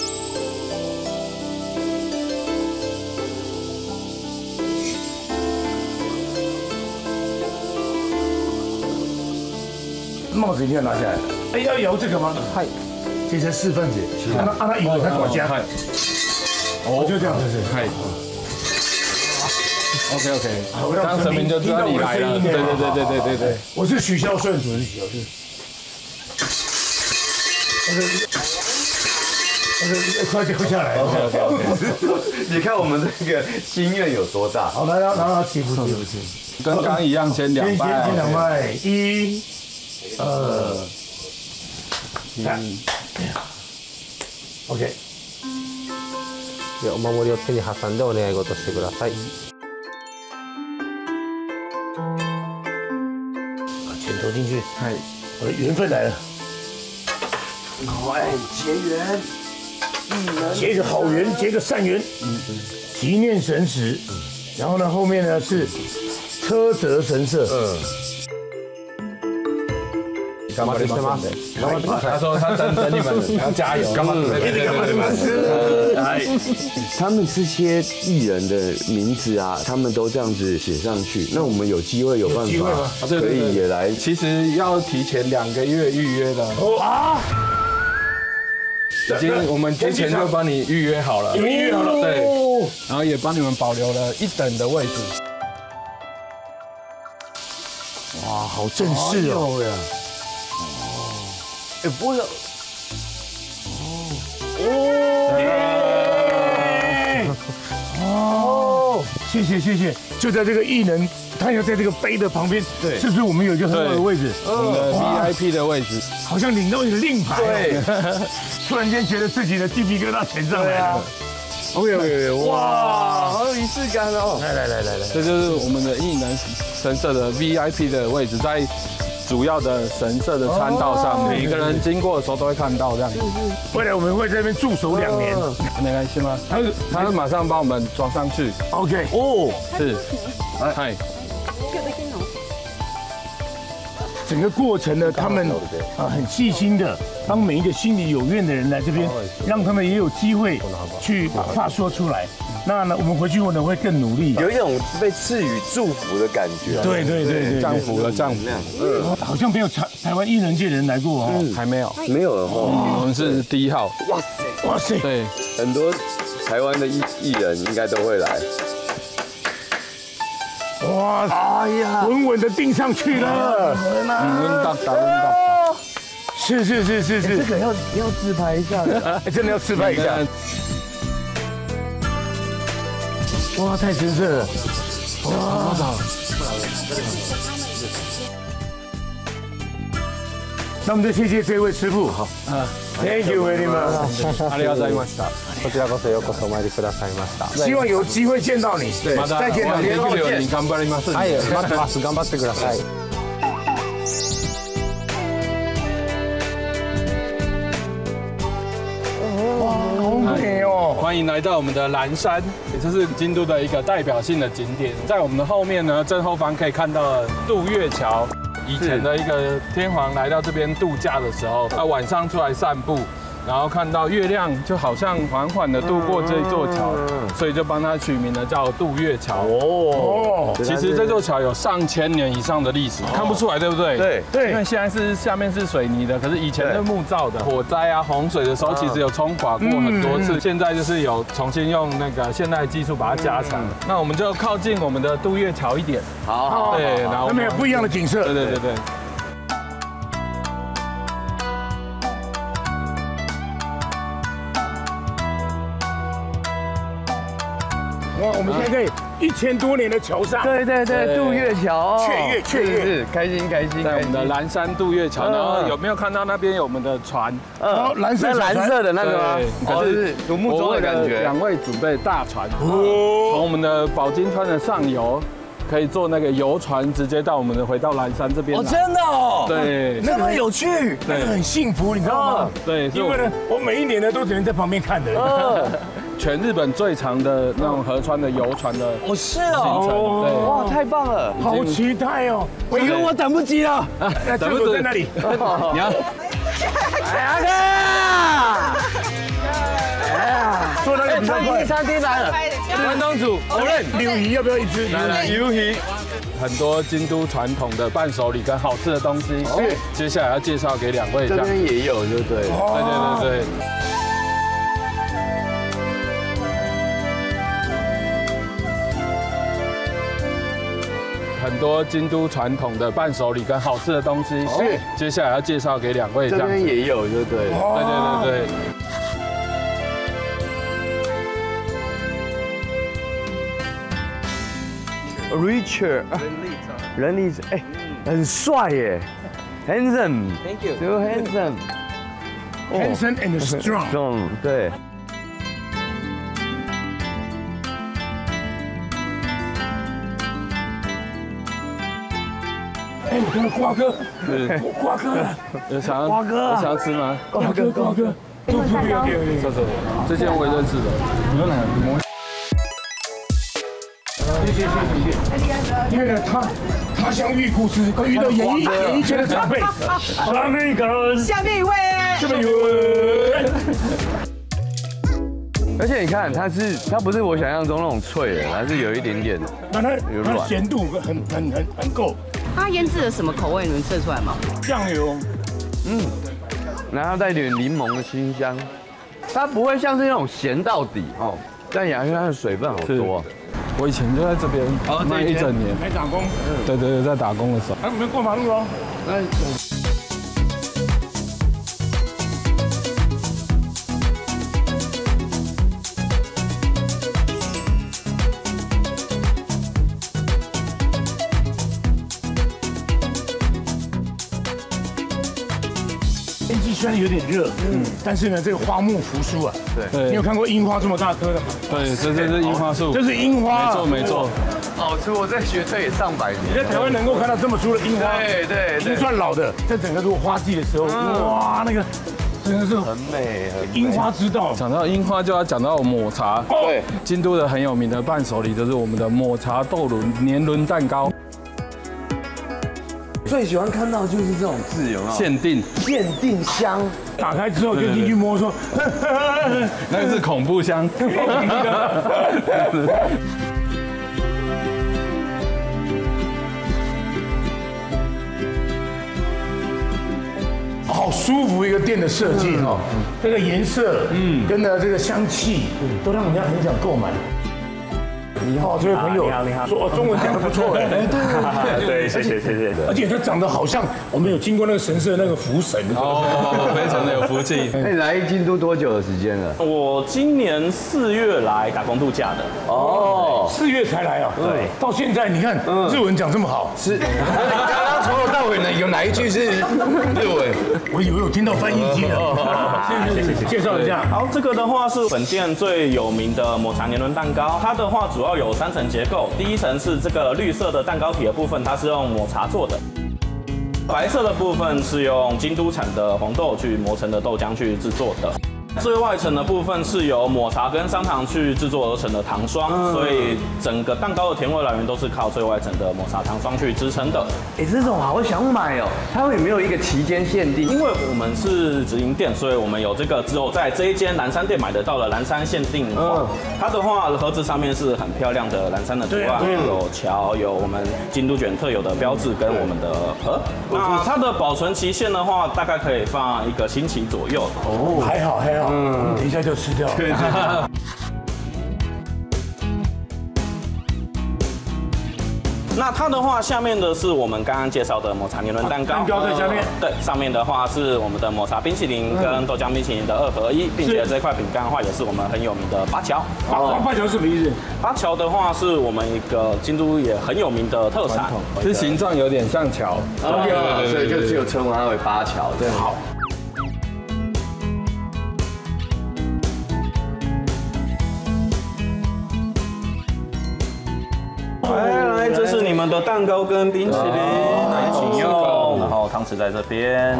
帽子一定要拿下来。哎，要摇这个吗？嗨，这才四分子。让他让他以为他管家。哦，就这样，就是。嗨。OK OK。
当神明就知道你来了。对对对对对对对。
我是许孝顺，我是许孝顺。OK。快掉下来。OK OK OK。
你看我们这个心愿有多大？
好，来，然后然后祈福祈福祈福。
跟刚刚一样，先两拜。
先两拜，一。二，三，OK。
でお守りを手に挟んでお願い事してください。
把钱投进去，哎，我的缘分来了。
好哎，结缘，
结个好缘，结个善缘，祈念神石，然后呢，后面呢是车泽神社，嗯。
頑張りますんで。頑張ってください。他说他等等你们，要加油。頑張って，頑張ってます。
哎，他们这些艺人的名字啊，他们都这样子写上去。那我们有机会有办法可以也来。
其实要提前两个月预约的。啊！已经我们之前就帮你预约好了。预约好了。对。然后也帮你们保留了一等的位置。
哇，好正式哦！
哎，不会，
哦，哦，谢谢谢谢，就在这个艺能，他要在这个碑的旁边，对，是不是我们有一个很好的位置？
我们的 V I P 的位置，
好像领到你的令牌，对，突然间觉得自己的鸡皮疙瘩全上来了。OK OK，
哇，好有仪式感哦！
来来来来来，
这就是我们的艺能神社的 V I P 的位置，在主要的神社的参道上，每个人经过的时候都会看到这样子。
未来我们会在那边驻守两年，
没关系吗？他他会马上帮我们装上去。
OK，
哦，是，嗨。
整个过程呢，他们啊很细心的帮每一个心里有怨的人来这边，让他们也有机会去把话说出来。那呢，我们回去后呢会更努力，
有一种被赐予祝福的感觉。
对对对对，
降福了，降福。
嗯，好像没有台台湾艺人界的人来过哦，
还没有，
没有了哦。
我们是第一号。
哇塞，
哇塞，
对，
很多台湾的艺艺人应该都会来。
哇，哎呀，稳稳的钉上去了。
嗯，稳当当，稳当。
是是是是是，
这个要要自拍一下的，
真的要自拍一下。哇，太神圣了！哇，那我们就谢谢这位师傅。好，啊 ，Thank you very much。
ありがとうございました。
こちらこそようこそお参りくださいました。
希望有机会见到你。对，再见，再见。
你頑張ります。
はい、待ってます。頑張ってください。
欢迎来到我们的蓝山，也就是京都的一个代表性的景点。在我们的后面呢，正后方可以看到渡月桥。以前的一个天皇来到这边度假的时候，他晚上出来散步，然后看到月亮就好像缓缓的渡过这座桥，所以就帮它取名了叫渡月桥。哦，其实这座桥有上千年以上的历史，看不出来对不对？
对
对，
因为现在是下面是水泥的，可是以前是木造的。火灾啊、洪水的时候，其实有冲垮过很多次，现在就是有重新用那个现代技术把它加强。那我们就靠近我们的渡月桥一点。
好，
对，然后
那边有不一样的景色。
对对对对。
哇，我们现在在一千多年的桥上。
对对对，渡月桥，
雀跃雀跃，
是开心开心。
在我们的蓝山渡月桥，然后有没有看到那边有我们的船？
哦，蓝色
蓝色的那个吗？
可是
独木舟的感觉。
两位准备大船，从我们的宝金川的上游。可以坐那个游船，直接到我们的回到蓝山这边。
哦，真的哦。
对，
那么有趣，
对，很幸福，你知道吗？
对，
因为呢，我每一年呢都只能在旁边看的。
全日本最长的那种河川的游船的
哦，是哦，对，哇，太棒了，
好期待哦！
我因为我等不及了，
等不及在那里？
你要，
哎呀，哎呀，
坐那里比较快。
餐厅来了，
关东煮，我认。
鱿鱼要不要一只？
来来，鱿鱼。很多京都传统的伴手礼跟好吃的东西，是接下来要介绍给两位。
这边也有，对不对？
对对对对。很多京都传统的伴手礼跟好吃的东西，是接下来要介绍给两位。
这边也有，对不对？
对对对对。
Richard， 人力车，哎，很帅耶 ，handsome，Thank you，so handsome，handsome
and strong，strong，
对。
哎，我看到瓜哥，瓜哥，
有想要
瓜哥，
有想要吃吗？
瓜哥，瓜哥，都不要，不要，
这这，这些我也认识的。你说哪个？
谢谢谢谢谢。因为呢，他他乡遇故知，他遇到演艺演艺圈的长辈。下面一个，
下面一位，
这边有位。
而且你看，它是它不是我想象中那种脆的，它是有一点点，
那它
有
它咸度很很很很够。
它腌制的什么口味？你们测出来吗？
酱油，
嗯，然后带点柠檬的清香，它不会像是那种咸到底哦，但牙签它的水分好多。
我以前就在这边卖一整年，
来打工。
对对对，在打工的时候。
哎，我们过马路哦。哎。 然有点热，嗯，但是呢，这个花木扶疏啊，
对，
你有看过樱花这么大颗的吗？
对，这这是樱花树，
这是樱花，
没错没错。
好粗，我在学这也上百年。
你在台湾能够看到这么粗的樱花，
对对
已经算老的。在整个如果花季的时候，哇，那个真的是
很美，
樱花之道。
讲到樱花就要讲到抹茶，对，京都的很有名的伴手礼就是我们的抹茶豆轮年轮蛋糕。
最喜欢看到就是这种字，有没有？
限定，
限定香，
打开之后就进去摸说，
那个是恐怖香。
好舒服一个店的设计哦，这个颜色，嗯，跟呢这个香气，都让人家很想购买。你好，这位朋友，
你好，你好，
说中文讲得不错哎，
对对，谢谢谢谢。
而且他长得好像我们有经过那个神社那个福神
哦，非常的有福气。
那你来京都多久的时间了？
我今年四月来打工度假的。
哦，四月才来啊？对，到现在你看日文讲这么好，
是。刚刚从头到尾呢，有哪一句是日文？
我以为我听到翻译机了。谢谢谢谢，介绍一下。
好，这个的话是本店最有名的抹茶年轮蛋糕，它的话主要有三层结构，第一层是这个绿色的蛋糕体的部分，它是用抹茶做的。白色的部分是用京都产的红豆去磨成的豆浆去制作的。最外层的部分是由抹茶跟砂糖去制作而成的糖霜，嗯、所以整个蛋糕的甜味来源都是靠最外层的抹茶糖霜去支撑的。
哎，这种好想买哦！它有没有一个期间限定？
因为我们是直营店，所以我们有这个只有在这一间蓝山店买得到的蓝山限定款。嗯、它的话盒子上面是很漂亮的蓝山的图案，嗯、有桥，有我们京都卷特有的标志跟我们的盒。那它的保存期限的话，大概可以放一个星期左右。
哦，还好还好。嗯，等一下就吃掉了。
那它的话，下面的是我们刚刚介绍的抹茶年轮蛋糕。
蛋糕在下面。
对，上面的话是我们的抹茶冰淇淋跟豆浆冰淇淋的二合一，并且这块饼干的话也是我们很有名的八桥。
哦，八桥是什么意思？
八桥的话是我们一个京都也很有名的特产，
是形状有点像桥，
所以就只有称它为八桥。对，好。
来来，这是你们的蛋糕跟冰淇淋，来请用。然后汤匙在这边。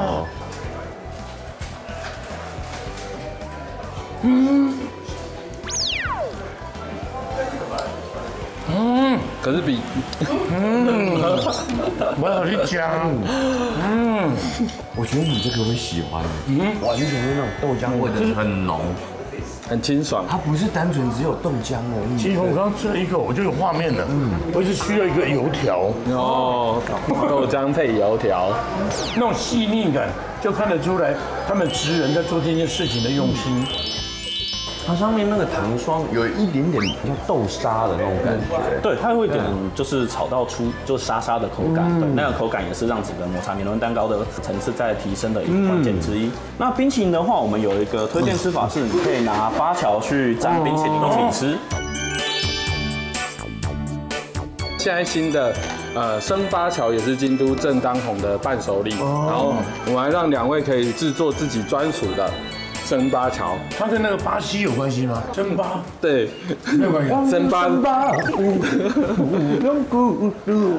嗯。
嗯，可是比，
嗯，我要去讲，
嗯，我觉得你这个会喜欢，嗯，完全是那种豆浆味的很浓。
很清爽，
它不是单纯只有豆浆而已。
其实我刚刚吃了一口，我就有画面了。嗯，我是需要一个油条
哦，豆浆配油条，
那种细腻感就看得出来，他们职人在做这件事情的用心。
它上面那个糖霜有一点点像豆沙的那种感觉，
对，它会有点就是炒到出就是沙沙的口感，对，那个口感也是让整个抹茶年轮蛋糕的层次在提升的一个关键之一。那冰淇淋的话，我们有一个推荐吃法是，你可以拿八桥去沾冰淇淋一起吃。
现在新的呃生八桥也是京都正当红的伴手礼，然后我们还让两位可以制作自己专属的。生八桥，
它跟那个巴西有关系吗？生八，
对，
没有关系。
生八，生八，
用咕噜。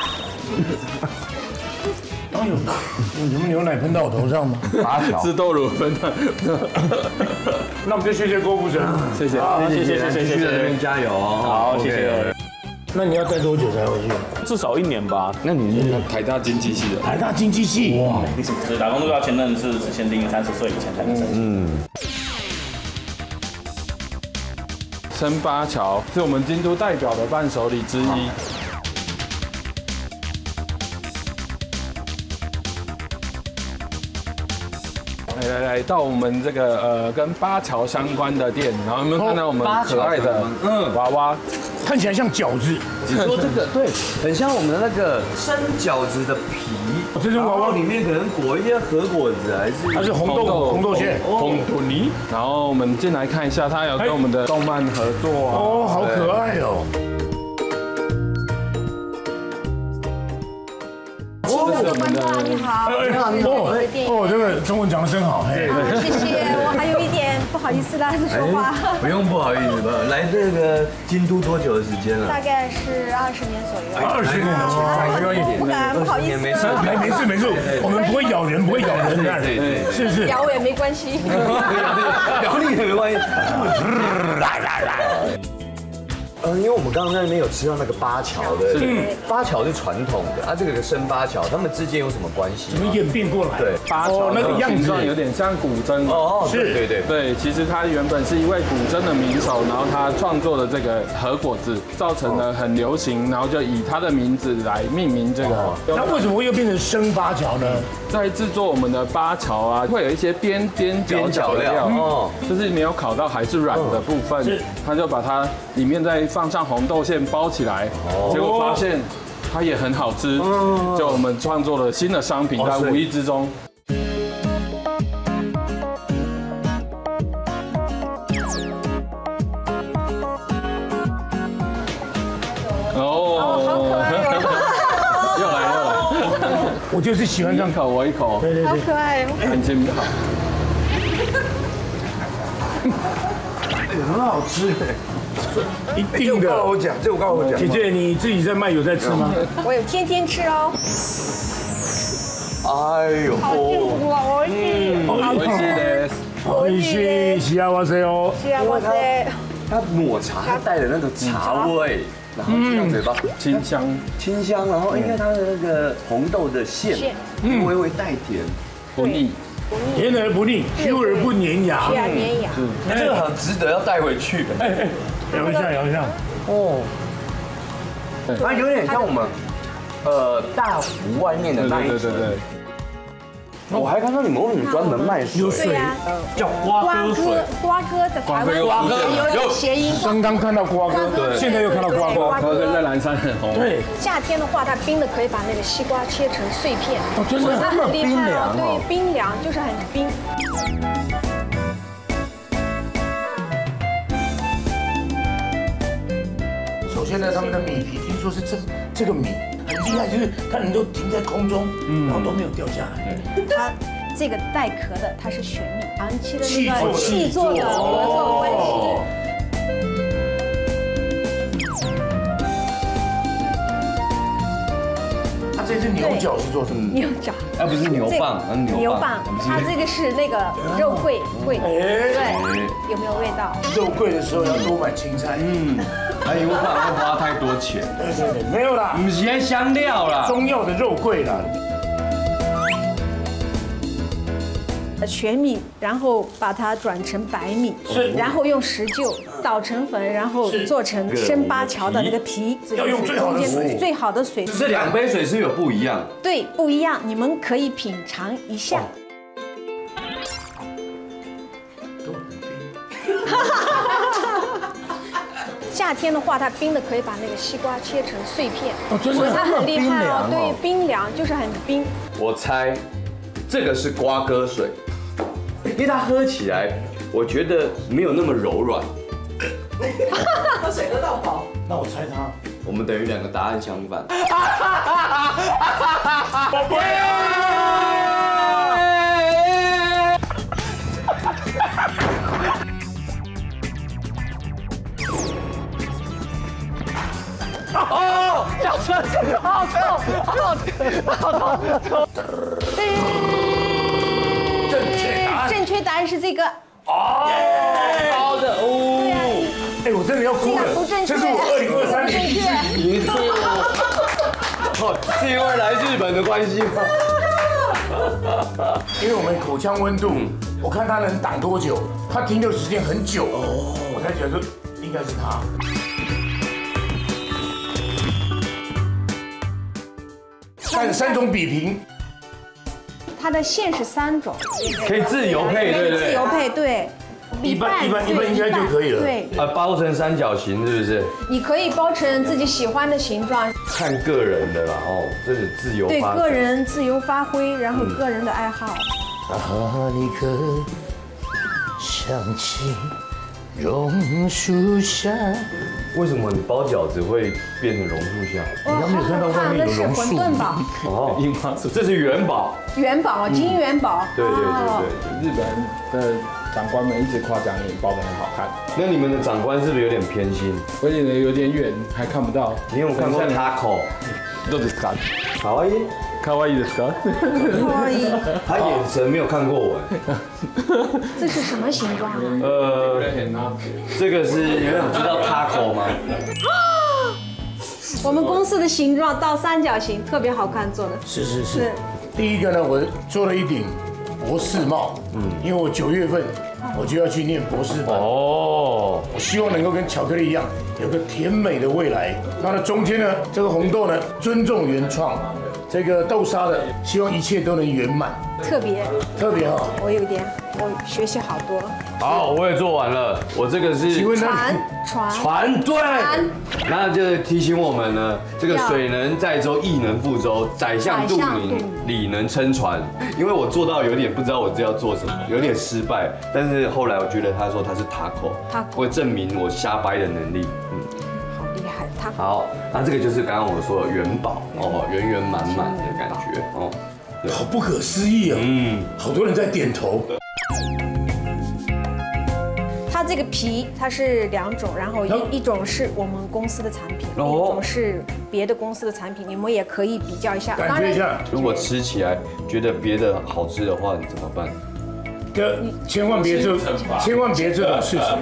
哎呦，你们牛奶喷到我头上吗？
八桥
是豆乳喷的。
那我们就谢谢郭富城，
谢谢，
谢谢谢谢谢谢，
这边加油哦。
好，谢谢。
那你要待多久才回去？
至少一年吧。
那你是台大经济系的？
台大经济系，哇！
是打工度假签证是只限定三十岁以前才能申请。嗯。
生八桥是我们京都代表的伴手礼之一。来来来到我们这个呃跟八桥相关的店，然后有没有看到我们可爱的嗯娃娃？
看起来像饺子，
你说这个对，很像我们的那个生饺子的皮。
这只娃娃
里面可能裹一些核果子，还是
它是红豆红豆馅
红豆泥。然后我们进来看一下，它有跟我们的动漫合作啊。
哦，好可爱哦。
哦，
这是我们的。
你好，
你好，你好。哦，这个中文讲的真好，哎。
谢谢，我还有一点不好意思啦，说话。
不用不好意思吧？来这个京都多久的时间了？
大概是二十年左右。
二十年了，
不用一点，不敢，不好意思。
没事，没没事没事，我们不会咬人，不会咬人，对对，是是。
咬我也没关系。
咬你也没关系。呃，因为我们刚刚在那边有吃到那个八桥的，嗯，八桥是传统的，啊，这个生八桥，他们之间有什么关系？
怎么演变过来？
对，八桥那个样子有点像古筝
哦，是，对对
对，其实他原本是一位古筝的名手，然后他创作的这个和果子，造成了很流行，然后就以他的名字来命名这个。
那为什么会又变成生八桥呢？
在制作我们的八桥啊，会有一些边边角角料，哦，就是没有烤到还是软的部分，他就把它里面再放上红豆馅包起来，结果发现它也很好吃，就我们创作了新的商品，在无意之中。
哦，好可爱哦！
又来又来，
我就是喜欢这样，
一口我一口，
对对对，
好可爱哦，
很亲好，
很好吃。
一定的，
我讲，这我告诉我讲。
姐姐，你自己在卖有在吃吗？
我有天天吃哦。
哎呦，
好幸福啊！我
美味しいです。
美味しい，幸せ哦。
幸せ。
它抹茶，它带的那个茶味，然后进到嘴巴，
清香，
清香，然后因为它的那个红豆的馅，微微带甜，
不腻。
甜而不腻，Q 而不粘牙，
对啊，粘牙。
这个很值得要带回去。哎哎，
摇一下，摇一下。哦，
它有点像我们呃大湖外面的那一层。对对对。我还看到你们为什么专门卖水？
对呀，
叫瓜哥水。
瓜哥的台湾
瓜哥
有谐音。
刚刚看到瓜哥，现在又看到瓜哥。
瓜哥在南山很红。
对。
夏天的话，它冰的可以把那个西瓜切成碎片。
哦，真的，
它很厉害哦。
对，
冰凉就是很冰。
首先呢，他们的米皮听说是这这个米很厉害，就是它能够停在空中，然后都没有掉下来。
它这个带壳的，它是玄米，长期的那个气做的合作关系。
它这只牛角是做什么？
牛角，
啊不是牛蒡，那牛
牛蒡，它这个是那个肉桂桂，对，有没有味道？
肉桂的时候要多买青菜。嗯。
还牛蒡会花太多钱。
对对对，没有啦，
不是香料啦，
中药的肉桂啦。
玄米，然后把它转成白米，
是，
然后用石臼捣成粉，然后做成生八桥的那个皮，
要用最好的水，
最好的水。
这两杯水是有不一样。
对，不一样，你们可以品尝一下。夏天的话，它冰的可以把那个西瓜切成碎片，
哦，真的，
它很厉害哦。对，冰凉就是很冰。
我猜这个是瓜哥水，因为它喝起来，我觉得没有那么柔软。
喝水喝到饱。
那我猜它，
我们等于两个答案相反。
宝贝啊！
哦，小车，好臭，好臭，好臭！
正确答案，
正确答案是这个。
哦，好的哦。
哎，我真的要哭了，这是我二零二三年第一
你对我，是因为来日本的关系吗？
因为我们口腔温度，我看它能挡多久，它停留时间很久，我才觉得应该是它。三三种比拼，
它的馅是三种，
可以自由配，对不对？
自由配，对。
一般一般一般应该就可以了。
对。
啊，包成三角形是不是？
你可以包成自己喜欢的形状。
看个人的啦，哦，这是自由。
对，个人自由发挥，然后个人的爱好。
啊，你可想起榕树下。
为什么你包饺子会变成榕树下？
哇，好好看，那是馄饨堡。
哦，樱花树，这是元宝。
元宝，金元宝。
对对对对，日本的长官们一直夸奖你包得很好看。
那你们的长官是不是有点偏心？
我离得有点远，还看不到。
你有看过 taco？
どうですか？
かわいい。
かわいいですか？
可愛い。
他眼神没有看过我。
这是什么形状啊？
呃，这个是你们有知道 taco 吗？
我们公司的形状倒三角形，特别好看做的。
是是是。第一个呢，我做了一顶博士帽，嗯，因为我九月份我就要去念博士班。哦。我希望能够跟巧克力一样，有个甜美的未来。那呢，中间呢，这个红豆呢，尊重原创。这个豆沙的，希望一切都能圆满，
特别
特别哈。
我有点，我学习好多了。
好，我也做完了。我这个是
船船
船对，那就提醒我们呢，这个水能载舟，亦能覆舟，宰相肚宁，礼能撑船。因为我做到有点不知道我这要做什么，有点失败。但是后来我觉得他说他是 taco， 会证明我瞎掰的能力。嗯。好，那这个就是刚刚我说的元宝哦，圆圆满满的感觉哦，
好不可思议啊！嗯，好多人在点头。
它这个皮它是两种，然后一一种是我们公司的产品，一种是别的公司的产品，你们也可以比较一下。
感觉一下，
如果吃起来觉得别的好吃的话，你怎么办？
哥，千万别做，千万别这种事情。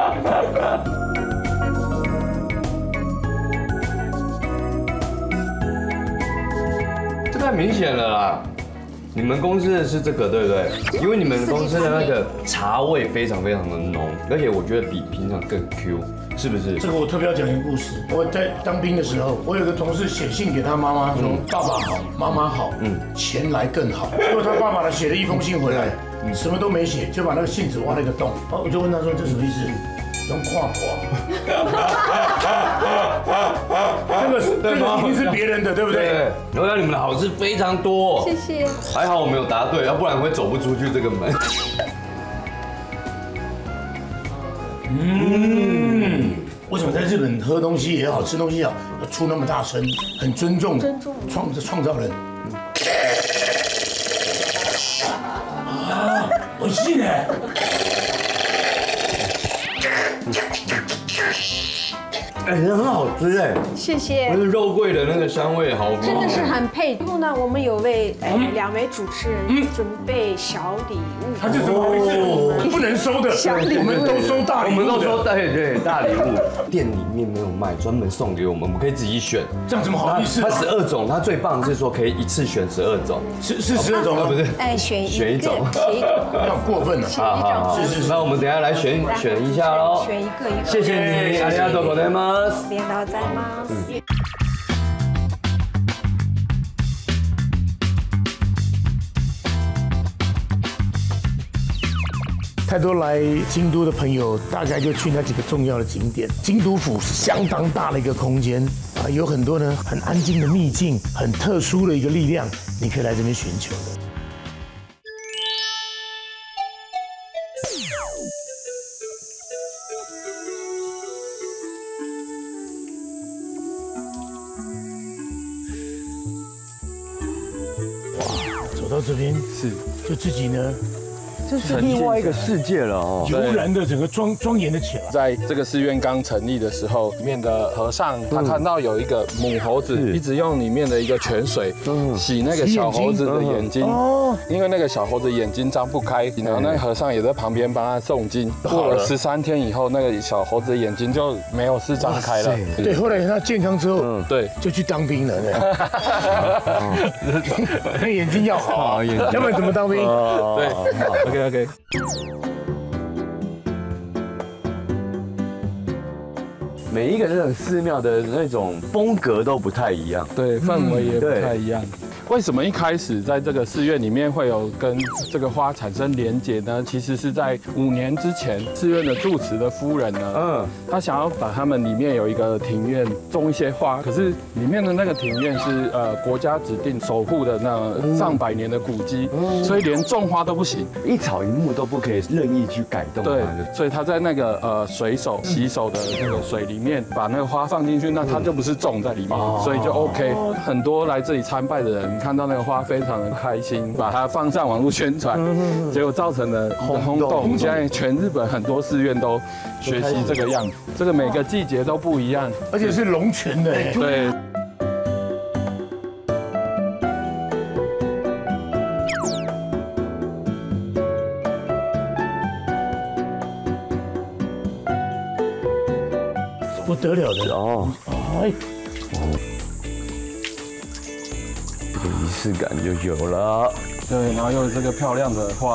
太明显了啦！你们公司的是这个对不对？因为你们公司的那个茶味非常非常的浓，而且我觉得比平常更 Q， 是不是？
这个我特别要讲一个故事。我在当兵的时候，我有个同事写信给他妈妈说：“爸爸好，妈妈好，嗯，钱来更好。”结果他爸爸呢写了一封信回来，什么都没写，就把那个信纸挖了一个洞。我就问他说：“这什么意思？”用跨国，这个这个一定是别人的，对不对？
我想你们的好事非常多，
谢谢。
还好我没有答对，要不然会走不出去这个门。
嗯，为什么在日本喝东西也好，吃东西也好，要出那么大声，很尊重创创造人。啊，我信哎。
哎，很好吃哎！
谢谢。
那个肉桂的那个香味好，
真的是很配。然后呢，我们有位呃两位主持人准备小礼物。
他这怎么回事？不能收的，我们都收大礼物，
我们都收对对大礼物。店里面没有卖，专门送给我们，我们可以自己选。
这样怎么好意思？
它十二种，它最棒的是说可以一次选十二种，
是是十二种吗？
不是，
哎，选一
选一种，
选一种，
要过分了。
好好好，是是是。那我们等下来选选一下喽。
选一个一个。
谢谢你，ありがとうございます。
ありがとうございます。
太多来京都的朋友，大概就去那几个重要的景点。京都府是相当大的一个空间啊，有很多呢很安静的秘境，很特殊的一个力量，你可以来这边寻求的。走到这边是，就自己呢，
这是另外一个世界了哦，
油然的整个庄庄严的起来。
在这个寺院刚成立的时候，里面的和尚他看到有一个母猴子一直用里面的一个泉水洗那个小猴子的眼睛，哦，因为那个小猴子眼睛张不开，然后那个和尚也在旁边帮他诵经。过了十三天以后，那个小猴子的眼睛就没有事张开了。
对，后来他健康之后，
嗯，对，
就去当兵了。那眼睛要好，要不然怎么当兵？
对 ，OK OK。
每一个那种寺庙的那种风格都不太一样，
对，氛围也不太一样。 为什么一开始在这个寺院里面会有跟这个花产生连结呢？其实是在五年之前，寺院的住持的夫人呢，嗯，她想要把他们里面有一个庭院种一些花，可是里面的那个庭院是呃国家指定守护的那上百年的古迹，所以连种花都不行，
一草一木都不可以任意去改动。
对，所以他在那个呃水手洗手的那个水里面把那个花放进去，那它就不是种在里面，所以就 OK。很多来这里参拜的人看到那个花非常的开心，把它放上网络宣传，结果造成了轰动。现在全日本很多寺院都学习这个样子，这个每个季节都不一样，
而且是龙泉的。
对。
不得了的哦！哎，
这个仪式感就有了。
对，然后又有这个漂亮的花。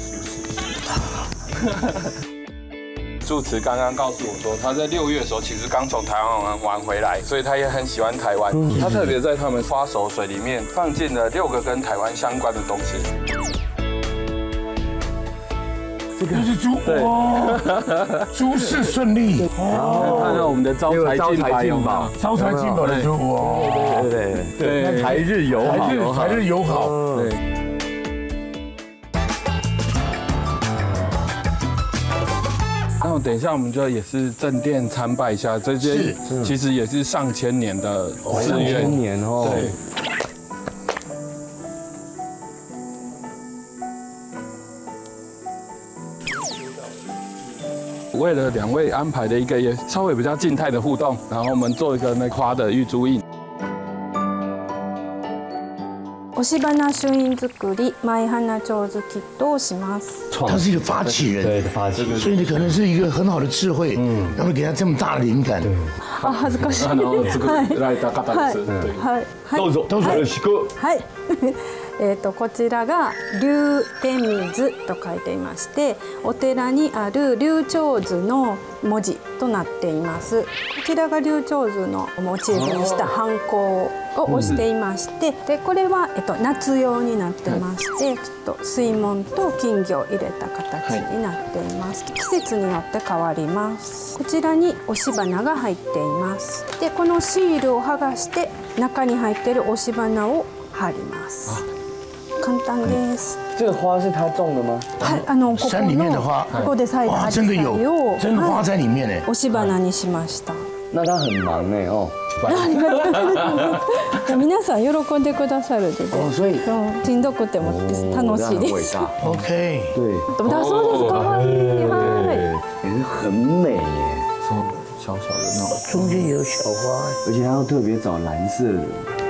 住持刚刚告诉我说，他在六月的时候其实刚从台湾玩玩回来，所以他也很喜欢台湾。他特别在他们花手水里面放进了六个跟台湾相关的东西。
这个是诸哇，诸事顺利。
哦，看看我们的招财进宝有吗？
招财进宝的猪哇，
对对对对，台日友好，
台日友好。
对。那等一下我们就也是正殿参拜一下，这些其实也是上千年的寺院。
上千年哦。对。
为了两位安排的一个也稍微比较静态的互动，然后我们做一个那花的玉珠印。
押し花朱印作り舞花手水キットをします。
他是一个发起人，
对，发起人，
所以你可能是一个很好的智慧，嗯，然后给他这么大的灵感。
あ、恥ずかしい。
あの作られた方です。
はい。
どうぞどうぞよろしく。
はい。えっとこちらが龍天水と書いていまして、お寺にある龍長図の文字となっています。こちらが龍長図のモチーフにしたハンコを押していまして、でこれはえっと夏用になってまして、ちょっと水紋と金魚を入れた形になっています。季節によって変わります。こちらに押し花が入っています。でこのシールを剥がして中に入っている押し花を貼ります。簡単です。
这个花是他种的吗？
はい、あのここ
山里面的花，
ここで咲いたアジサイを
真的花在里面呢。
押し花にしました。
那他很忙哎哦。
皆さん喜んでくださるので、
所以
しんどくても楽しいです。
OK，
对。
だそうです可愛いはい。
也是很美耶。
小小的那种，
中间有小花，
而且还要特别找蓝色的。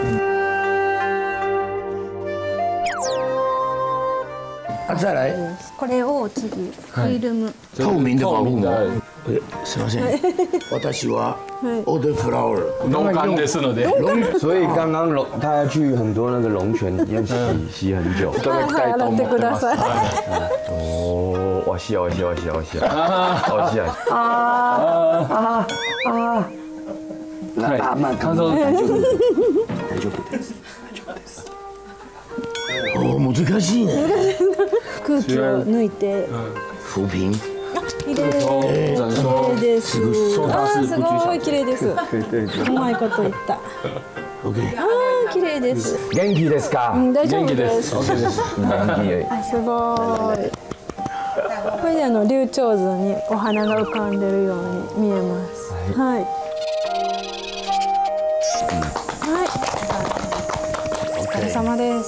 啊，再来，
これを次フィルム
透明的保护膜。すみません，私はオーデフラワー。
龙干ですので。
所以刚刚龙他要去很多那个龙泉要洗洗很久。
はいはい、洗ってください。
哦，わしやわしやわしやわしやわしや。
あ
ああ。あ、まあ感想大丈夫です。大丈夫です。大丈夫です。
哦，難しいね。
空気を抜いて。
浮萍。
綺麗です。あー、すごい綺麗です。うまいこと言った。
OK。
あー、綺麗です。
元気ですか？
大丈夫です。
元気。
あ、すごい。これであの龍長図にお花が浮かんでるように見えます。はい。はい。お疲れ様です。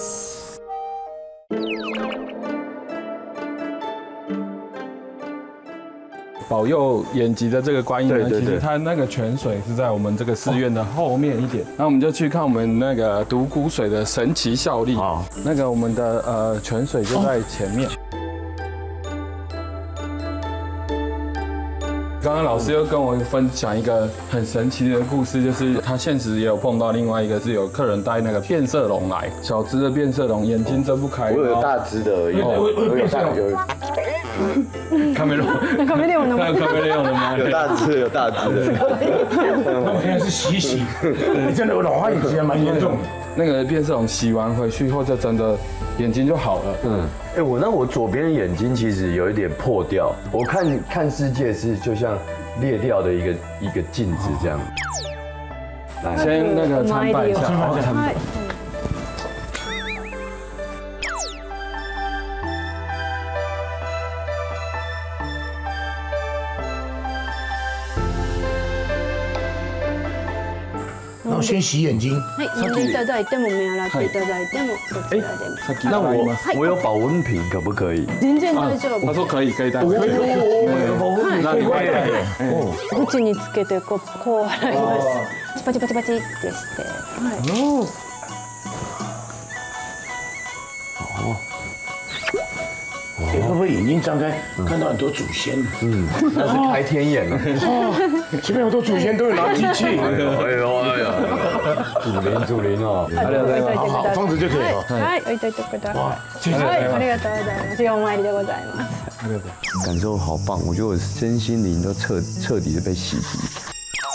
保佑眼疾的这个观音呢，其实它那个泉水是在我们这个寺院的后面一点。那我们就去看我们那个独孤水的神奇效力。好，那个我们的呃泉水就在前面。 刚刚老师又跟我分享一个很神奇的故事，就是他现实也有碰到另外一个是有客人带那个变色龙来，小只的变色龙，眼睛睁不开。
我有大只的，有我有大有。
卡梅隆，
卡梅隆的吗？
卡梅隆的吗？
有大只，有大只的。
那我现在是洗洗，你真的我老花眼其实蛮严重的。
那个变色龙洗完回去后，就真的眼睛就好了。
嗯，哎，我那我左边的眼睛其实有一点破掉，我看看世界是就像裂掉的一个一个镜子这样。
来，先那个参拜一下，参拜。
然后先洗眼睛。
はい、飲んでいただいても目洗っていただいてもどちらでも。
さっき
那我
はい
我有保温瓶，可不可以？
全然大丈夫。
他说可以，可以带。可以。
はい。
那你会带？
口につけてこうこう洗います。パチパチパチってして。はい。
会不会眼睛张开看到很多祖先？
嗯，那是开天眼了。
哦，前面好多祖先都有拿机器。
哎呦哎呦哎呀！祖灵祖灵哦，
好好放着就可以了。
はい、置いといてください。
哇，谢谢。
はい、ありがとうございます。お参りでございます。
感受好棒，我觉得我身心灵都彻彻底的被洗涤。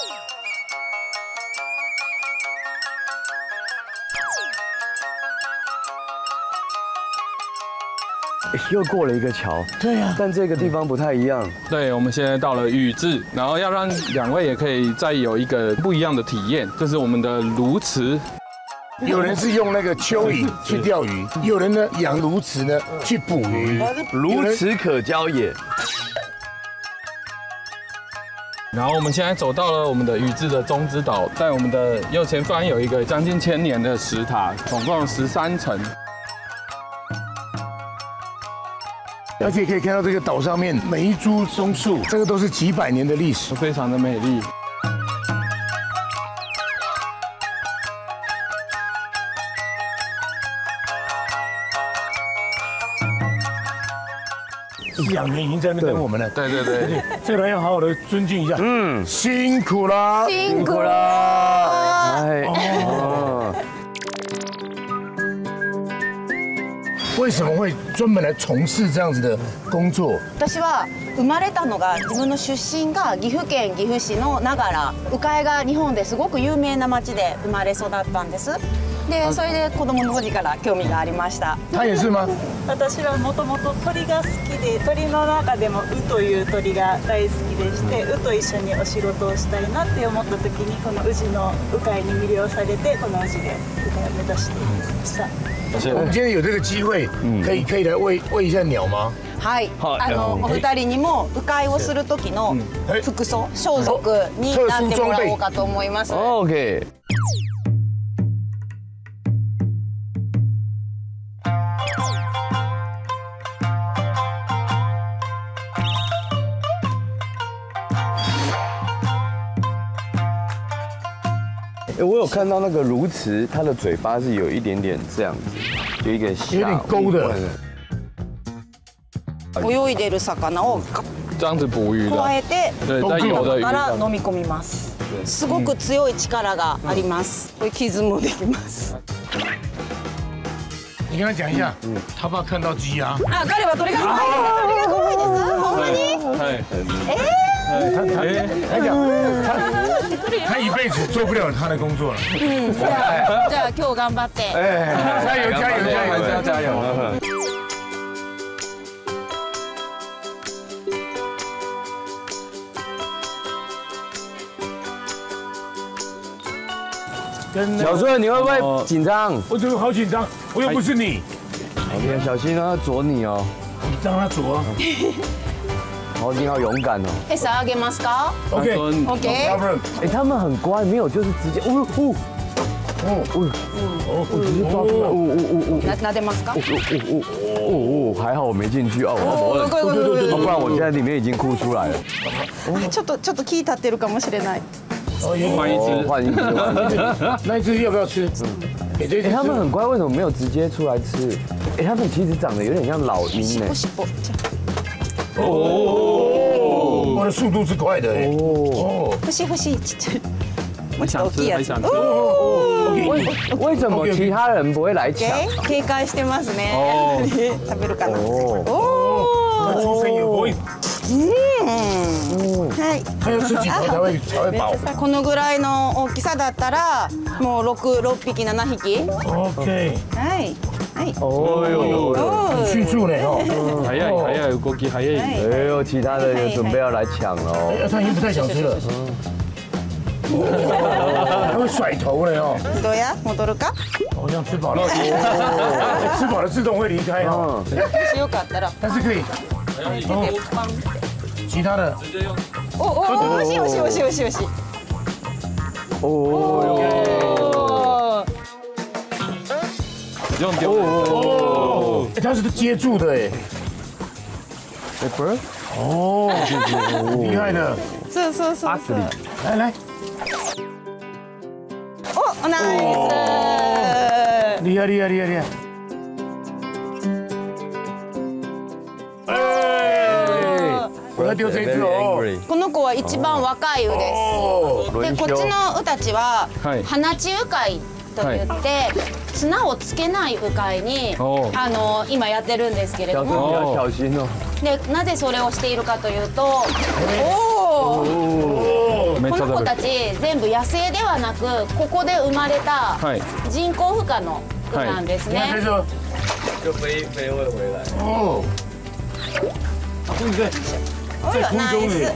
又过了一个桥，
对呀，
但这个地方不太一样。
对，我们现在到了宇治，然后要让两位也可以再有一个不一样的体验，就是我们的鸬鹚。
有人是用那个蚯蚓去钓鱼，有人呢养鸬鹚呢去捕鱼。
鸬鹚可教也。
然后我们现在走到了我们的宇治的中之岛，在我们的右前方有一个将近千年的石塔，总共有十三层。
而且可以看到这个岛上面每一株松树，这个都是几百年的历史，
非常的美丽。
两年已经在那边等我们了。
对对对，
这个人要好好的尊敬一下。嗯，辛苦了，
辛苦了。
哎哦。
为什么会专门来从事这样子的工作？
私は生まれたのが自分の出身が岐阜県岐阜市の長良、鵜飼が日本ですごく有名な町で生まれ育ったんです。で、それで子供の時から興味がありました。
他也是吗？
私はもともと鳥が好きで、鳥の中でも鵜という鳥が大好きでして、鵜と一緒にお仕事をしたいなって思った時にこの宇治の鵜飼に魅了されて、この宇治で鵜飼を目指していました。
我们今天有这个机会，可以可以来喂喂一下鸟吗？
はい、あのお二人にも鵜飼をする時の服装、装束になってもらおうかと思います。
OK。哎，我有看到那个鸬鹚，它的嘴巴是有一点点这样子，有一个
有点勾的。
泳いでる魚を
这样子捕鱼的，
加えて
对，在游的鱼
から飲み込みます。すごく強い力があります。これ傷もできます。
你跟他讲一下，他怕看到鸡鸭。
あ、彼は鳥が怖いです。鳥が怖いです。ほんまに？
はい。
え
他他他讲他他一辈子做不了他的工作了。
嗯，じゃあじゃあ今日頑張って。
哎，加油加油加油，
还是要加油。
小顺，你会不会紧张？
我怎么好紧张？我又不是你。
OK， 小心啊，他啄你哦。
你让他啄。
好，你好勇敢哦。
餌あげますか
？OK
OK。
哎，他们很乖，没有就是直接，哦哦哦哦哦，直接抓出来，哦哦哦哦。
な撫でますか？
哦哦哦哦，还好我没进去哦，我
对对对对，
不然我现在里面已经哭出来了。
ちょっとちょっと気立ってるかもしれない。
换一只，
换一只，
那一只要不要吃？
哎，他们很乖，为什么没有直接出来吃？哎，他们其实长得有点像老鹰呢。
哦， 的速度是快的哎。哦。
不是不是，
还想吃还想吃。
为为什么其他人不会来抢？
警戒してますね。食べるかな。
哦。出生有多。
うん。はい。
还要吃几口才会才会饱？
このぐらいの大きさだったらもう六六匹七匹。
OK。
はい。はい。
哦哟，
很迅速呢哦。
还要还要有国旗还要。
哎呦，其他的也准备要来抢了哦。
哎，他已经不太想吃了。他会甩头了哦。
どうや？戻るか？
好像吃饱了。吃饱了自动会离开哦。
よかったら。
但是可以。其他的。
おお、惜しい惜しい惜しい惜しい惜しい。
哦。
用丢。
哦。它是接住的哎。
哎，不是。
哦，厉害的。
そうそうそうそう。
来来。
お、ナイス。
厉害厉害厉害厉害。我要丢这只哦。
この子は一番若い羽です。で、こっちの羽たちは放ち羽飼いと言って、綱をつけない羽飼いにあの今やってるんですけれども。
小心哦。
で、なぜそれをしているかというと、おお。この子たち全部野生ではなくここで生まれた人工孵化の羽なんですね。
就飞飞会回来。
哦。啊，对对。在空中里。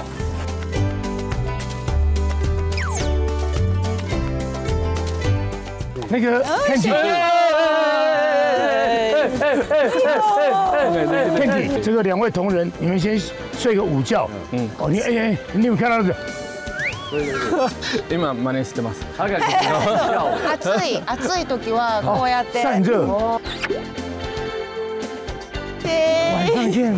那个看起来。Kenji， 这个两位同仁，你们先睡个午觉。嗯。哦，你哎哎，你有看到这个？
今真似してます。
暑い暑い時はこうやって
散熱。晚上见。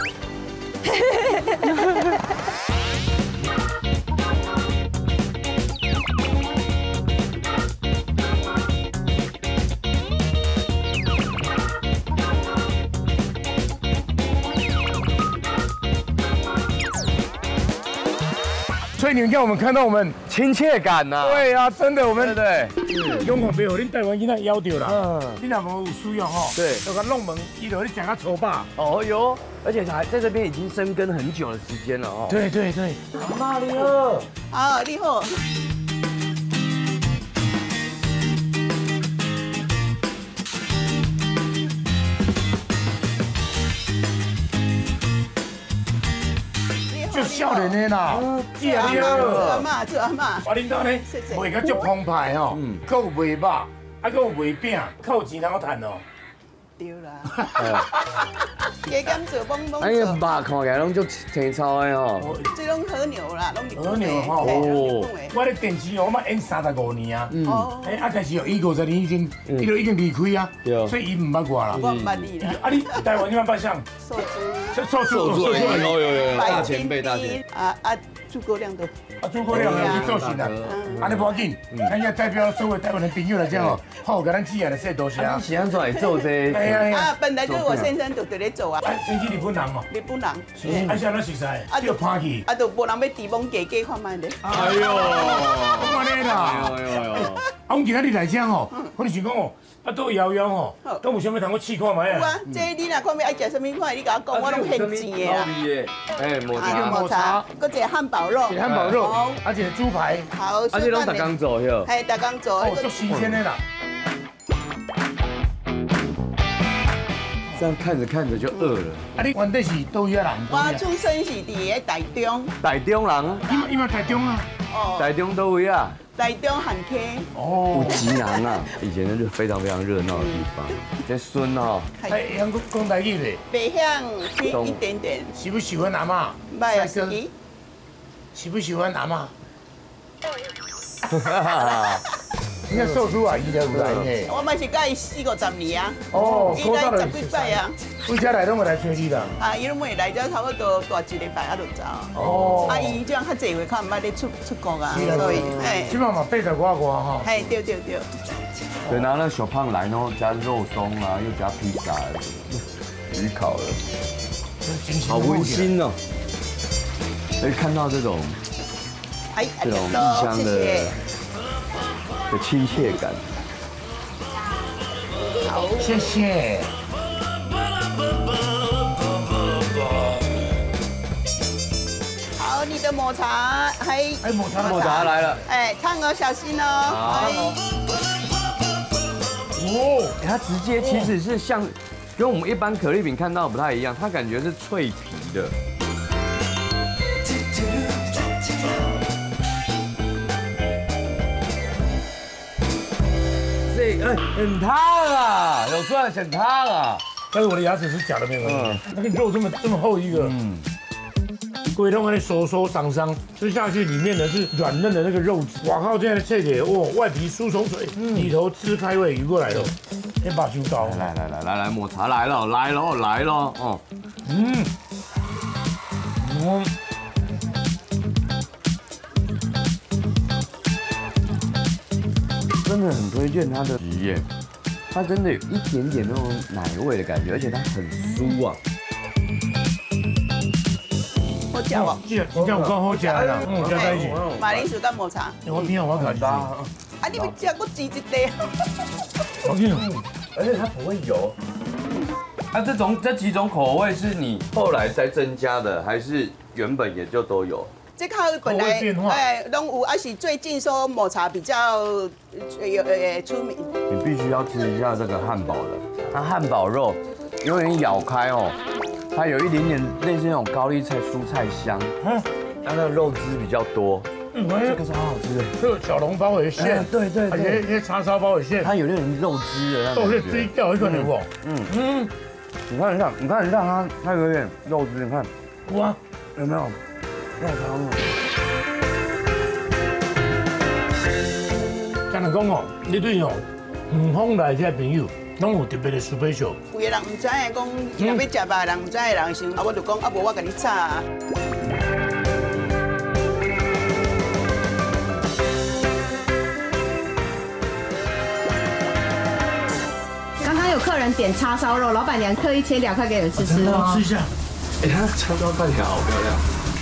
所以你们看，我们看到我们
亲切感呐。
对啊，真的，我们
对
对。永远没有，恁台湾囡仔夭掉啦。嗯。你若无有需要吼，
对，
那个弄门，伊就你讲个丑吧。
哦哟，而且还在这边已经生根很久的时间了哦。
对对对。
妈你好。
啊，你好。
就少年的啦，
是啊，是阿妈，是阿妈。
我领导呢，卖个足澎湃哦，佮有卖肉，啊佮有卖饼，较有钱通赚哦。
对啦。加减做帮帮做。
哎呀，肉看起来拢足青草的吼。
这拢和牛啦，拢
和牛吼。哦。我咧电视哦，我嘛演三十五年啊。哦。哎，啊开始哦，伊五十年已经，伊就已经离开啊。对。所以伊唔捌我啦。
我唔捌你啦。
啊，你台湾你捌捌上？
寿司。
寿司。寿司。
有有有大前辈大前辈。
啊啊，诸葛亮的。
啊，诸葛亮去做事啦。安尼无要紧，咱要代表所有台湾的朋友来讲哦，好，给咱寄来的说多谢。
你是安怎会做这？
哎呀
呀。啊，本来就我先生就在咧做啊。
啊，先去日本人哦。
日本人。
是。啊，是安怎熟悉？啊，就拍去。
啊，就无人要提供加价看卖咧。
哎呦，安尼啦。哎呦哎呦。啊，我们今仔日来讲哦，我哋想讲哦，啊，都摇摇吼，都有啥物通我试看卖啊？
有啊，这你若看要爱食啥物款，你甲我讲，我拢现钱的啦。
哎，抹茶。
抹茶，搁一个汉堡肉。
汉堡肉，而且猪排。
好。
而且拢逐工做哟。
系逐工做。
哦，足新鲜的啦。
这样看着看着就饿了。
啊，你原底是倒位人？
我出生是伫个台中。
台中人？
伊嘛台中啊？
哦。
台中倒位啊？
台中汉溪。
哦。有吉南啊，以前那是非常非常热闹的地方。这孙哦。
哎，讲讲台语嘞。
北向偏一点点。
喜不喜欢阿嬷？
麦啊，是。
喜不喜欢阿嬷？你看寿司阿姨了有来呢。
我嘛是甲伊四五十年啊。
哦，
伊来十几摆啊。
为家来拢会来找你啦。
啊，伊拢会来，只差不多大一礼拜啊就走。哦。啊，伊这样较济话，较唔捌咧出出国啊，所以哎。
起码嘛八十外外哈。
哎，对对对。
对，然后那小胖来，然后加肉松啊，又加披萨，鱼烤的，好温馨哦。
而看到这种
哎，
这种异乡的的亲切感。
好，
谢谢。
好，你的抹茶，还
哎，抹茶
抹茶来了，
哎，烫哦，小心哦。
好。
哦，
它直接其实是像跟我们一般可丽饼看到的不太一样，它感觉是脆皮的。这哎很烫啊，有出来很烫啊。
但是我的牙齿是假的，没有关系。那个肉这么这么厚一个，嗯，龟通那里收收伤伤，吃下去里面的是软嫩的那个肉质。哇靠，这样的脆点，哇，外皮酥松脆，里头汁开胃，鱼过来了，先把修刀。
来来来来来，抹茶来了，来了来了哦，嗯，嗯。真的很推荐它的皮耶，它真的有一点点那种奶味的感觉，而且它很酥啊。
好吃哦，
这这样有够好吃啦，嗯，加在一起。
马铃薯跟抹茶。
我偏我卡搭。
啊，你们吃过几只的？
我跟你
而且它不会油。啊，这种这几种口味是你后来再增加的，还是原本也就都有？
这靠本来哎，拢有，而且最近说抹茶比较有呃出名。
你必须要吃一下这个汉堡的，它汉堡肉有点咬开哦，它有一点点类似那种高丽菜蔬菜香，嗯，它那个肉汁比较多，嗯，这个超好吃的。
这个小笼包也馅，
对对对，
一些叉烧包也馅，
它有那种肉汁的那
种，都是追掉一个牛肉，嗯嗯，
你看一下，你看一下它，它有点肉汁，你看，
哇，
有没有？肉汤哦。
刚才讲哦，你对哦，远方来这朋友，拢有特别的 special。
有个人唔知的讲，若要食吧，人唔知的人想，啊，我就讲，啊，无我给你炒啊。
刚刚有客人点叉烧肉，老板娘特意切两块给我吃吃哦。
吃一下。
哎，它叉烧看起来好漂亮。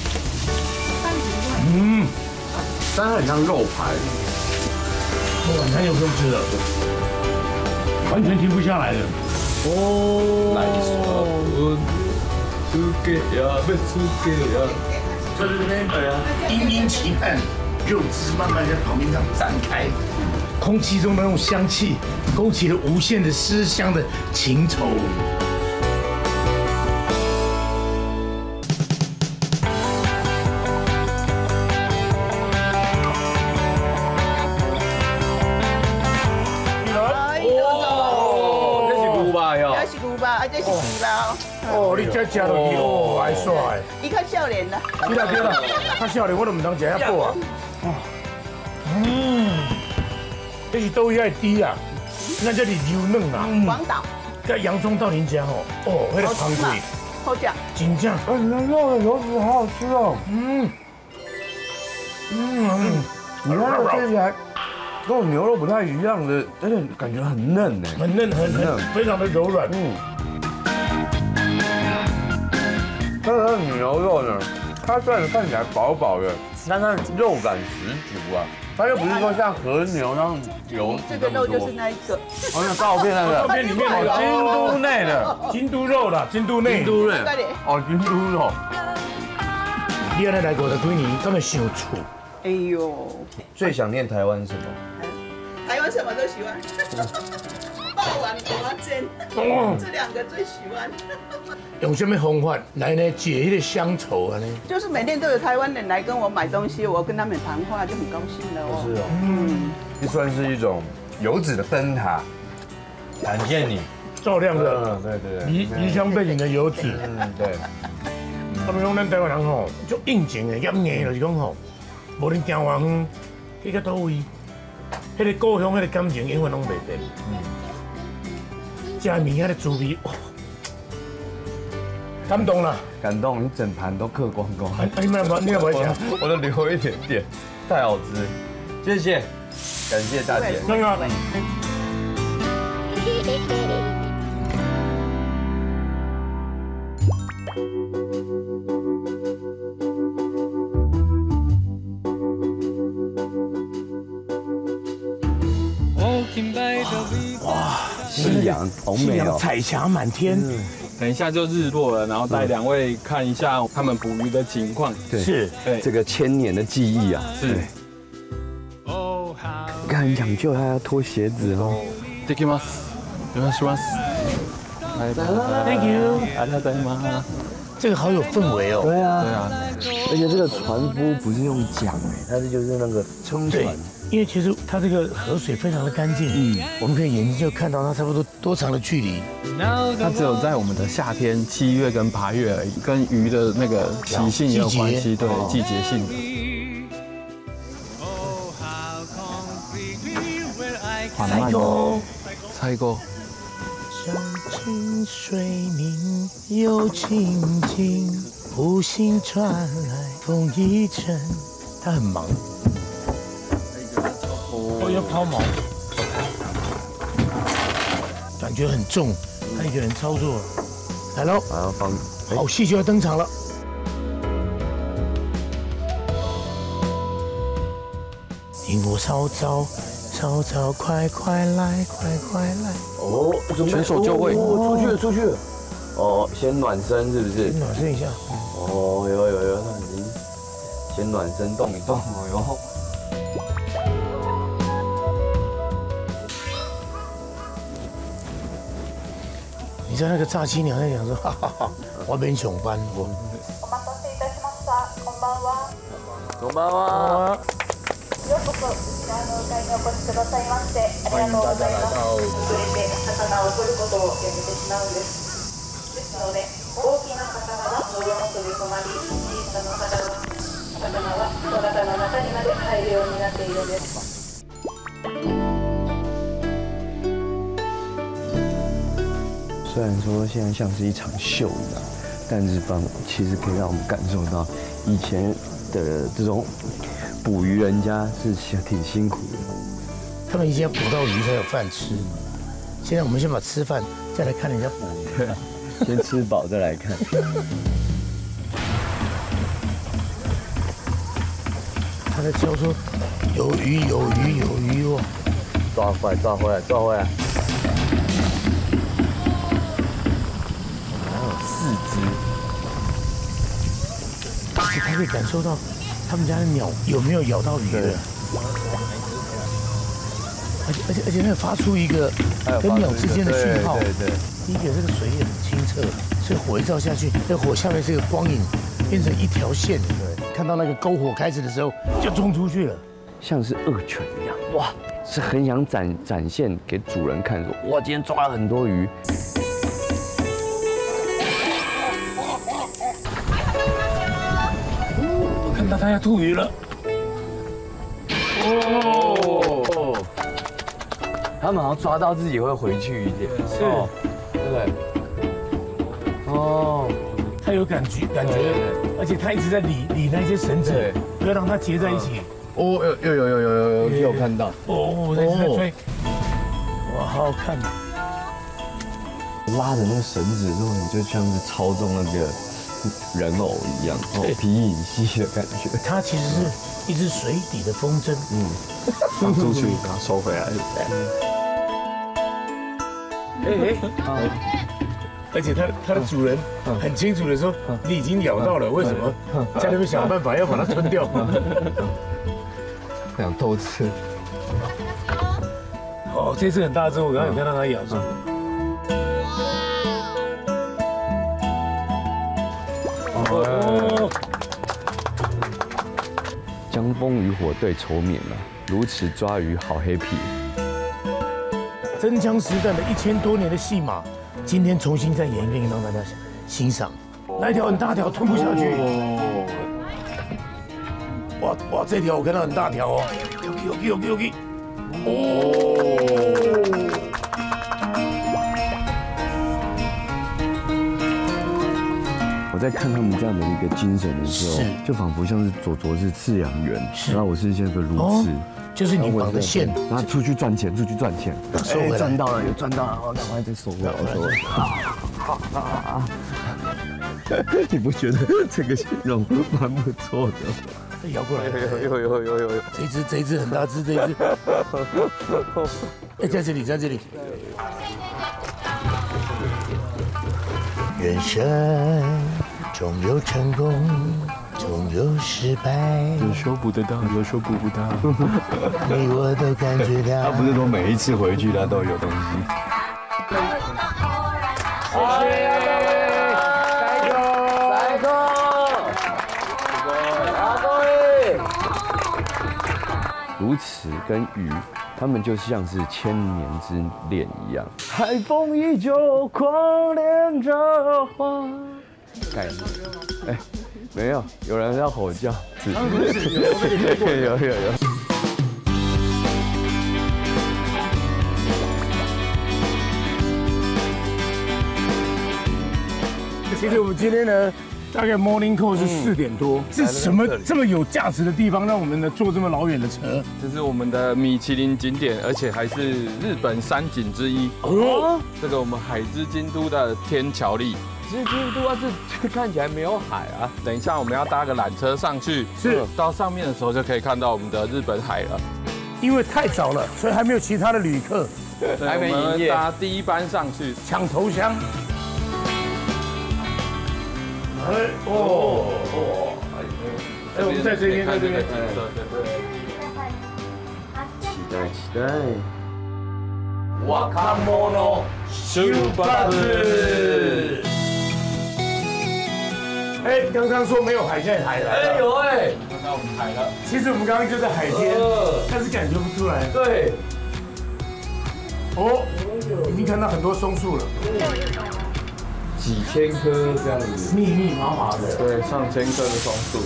嗯，
但它很像肉排。
晚餐有不用吃了，完全停不下来了。
哦，来一出给呀，被出给呀。
在这边，殷殷期盼，肉汁慢慢在旁边这样展开，空气中的那种香气，勾起了无限的思乡的情愁。
这是皮包
哦，你这吃落去哦，还帅。
伊较少年啦。
对啦对啦，较少年我都唔通食遐饱啊。嗯，这是豆芽低啊，那这里油嫩啊。
广岛。
这洋葱到您家哦，哦，那个汤水。
好吃。
真正。
哎，你的肉的油脂好好吃哦。嗯。嗯，你看这吃起来。跟我牛肉不太一样的，而且感觉很嫩哎，
很嫩很嫩，非常的柔软。嗯，
它的牛肉呢，它虽然看起来薄薄的，但它肉感十足啊。它又不是说像和牛那样油
这个肉就是那一个。
哦，那照片那个。
照片里面有
京都内的，
京都肉啦，京都内。
京都内。哦，京都肉。
你安尼来过的几年，根本想厝。
哎呦。
最想念台湾什么？
台湾什么都喜欢，霸王蚵仔煎，这两个最喜欢。
用什么方法来呢解那个乡愁啊呢？
就是每天都有台湾人来跟我买东西，我跟他们谈话就很高兴了哦。
是哦，嗯，这算是一种油脂的灯塔，感谢你
照亮的，
嗯，对对对，
离离乡背景的油脂，
嗯，对。
他们讲咱台湾人吼，就应景的，也硬就是讲吼，无论行偌远，去到倒位。迄个故乡，迄个感情永远拢袂变。嗯，食面迄个滋味，哇，感动啦！
感动，你整盘都嗑光光。
哎，你慢慢，你也不会讲，
我都留一点点，太好吃，谢谢，感谢大姐。
那个。
夕阳，好美哦，
彩霞满天。
等一下就日落了，然后带两位看一下他们捕鱼的情况。
对，
是，
对，
这个千年的记忆啊，
是。
你看很讲究，还要脱鞋子哦。
できます。お願いします。
Thank you。
ありがとうございます。
这个好有氛围哦。
对啊，
对啊。
而且这个船夫不是用桨哎，它是就是那个撑船。
因为其实它这个河水非常的干净，嗯，我们可以眼睛就看到它差不多多长的距离。
它只有在我们的夏天七月跟八月而已，跟鱼的那个习性也有关系，对，季节性的。缓慢的，最高。
山清水明又清静，湖心传来风一阵。他很忙。哦，要抛锚，感觉很重，他一个人操作，来喽，
好放，
好戏就要登场了。萤火烧早，烧早，快快来，快快来。
哦，
选手就位，
哦，出去了，出去了。哦，先暖身是不是？
暖身一下。
哦，有有有，那已经先暖身动一动，哦哟。
你知道那个炸鸡娘在讲说，哈哈哈，我变上班我。
こんばんは。
ようこそ内側の海にお越しくださいましてありがとうございます。遅れて魚を取ることをやめてしまうんです。ですので大きな魚は喉の飛び込まり、小さな魚は小型の中にまで入るようになっているんです。
虽然说现在像是一场秀一样，但日本其实可以让我们感受到以前的这种捕鱼人家是挺辛苦的。
他们以前捕到鱼才有饭吃，现在我们先把吃饭，再来看人家捕鱼。
先吃饱再来看。
他在教说有鱼有鱼有鱼哦，
抓回来抓回来抓回来。四只，
而且他可以感受到他们家的鸟有没有咬到鱼的，而且而且而且它发出一个跟鸟之间的讯号。
对对。
第一个这个水也很清澈，所以火一照下去，这火下面是个光影，变成一条线。对，看到那个篝火开始的时候就冲出去了，
像是恶犬一样，哇，是很想展展现给主人看，说哇，今天抓了很多鱼。
那他要吐鱼了。
哦，他们好像抓到自己会回去一点，
是，
对不对？哦，
他有感觉，感觉，而且他一直在理理那些绳子，不要让它结在一起。
哦，有有有有有有有看到。
哦，那是在追。哇，好好看。
拉着那个绳子之后，你就像是操纵那个人偶一样，哦，皮影戏的感觉。
它其实是一只水底的风筝，
嗯，
放出去，然后收回来。
哎哎，而且它它的主人很清楚的说，你已经咬到了，为什么？在那边想办法要把它吞掉。
想偷吃。
哦，这次很大只，我刚刚有看到它咬住。
哦，江枫渔火对愁眠啊，如此抓鱼好 happy。
真枪实弹的一千多年的戏码，今天重新再演一遍，让大家欣赏。那一条很大条，吞不下去。哇哇，这条我看到很大条哦。OK OK OK OK。哦。
我在看他们这样的一个精神的时候，就仿佛像是左左是饲养员，然后我是像个鸬鹚，
就是你绑的线，
然后出去赚钱，出去赚钱，哎，赚到了，有赚到了，赶快再收回来，收回来。好啊啊！你不觉得这个形容蛮不错的？
摇过来，
有有有有有有，
这一只这一只很大只，这一只，哎，在这里，在这里。
人生总有成功，总有失败，
有时候补得到，有时候补不到。
你我都感觉到。
他不是说每一次回去他都有东西。
谢谢，来哥，来哥，阿贵。
如此跟鱼，他们就像是千年之恋一样。海风依旧狂恋着花。概念，哎，没有，有人要吼叫。是，有有有有。
其实我们今天呢，大概 morning call 是四点多，是什么这么有价值的地方，让我们呢坐这么老远的车？
这是我们的米其林景点，而且还是日本三景之一。哦，这个我们海之京都的天桥立。
京都啊，这看起来没有海啊。
等一下我们要搭个缆车上去，
是
到上面的时候就可以看到我们的日本海了。
因为太早了，所以还没有其他的旅客，
还没营业。搭第一班上去
抢头香。哎哦哦，哎，我们在这边，在这边，
期待期待。
若者出発。哎，刚刚说没有海，现在海来了。
哎有哎，
看到我们海了。
其实我们刚刚就在海边，但是感觉不出来。
对。
哦，已经看到很多松树了。
几千棵这样子，
密密麻麻的，
对，上千棵的松树。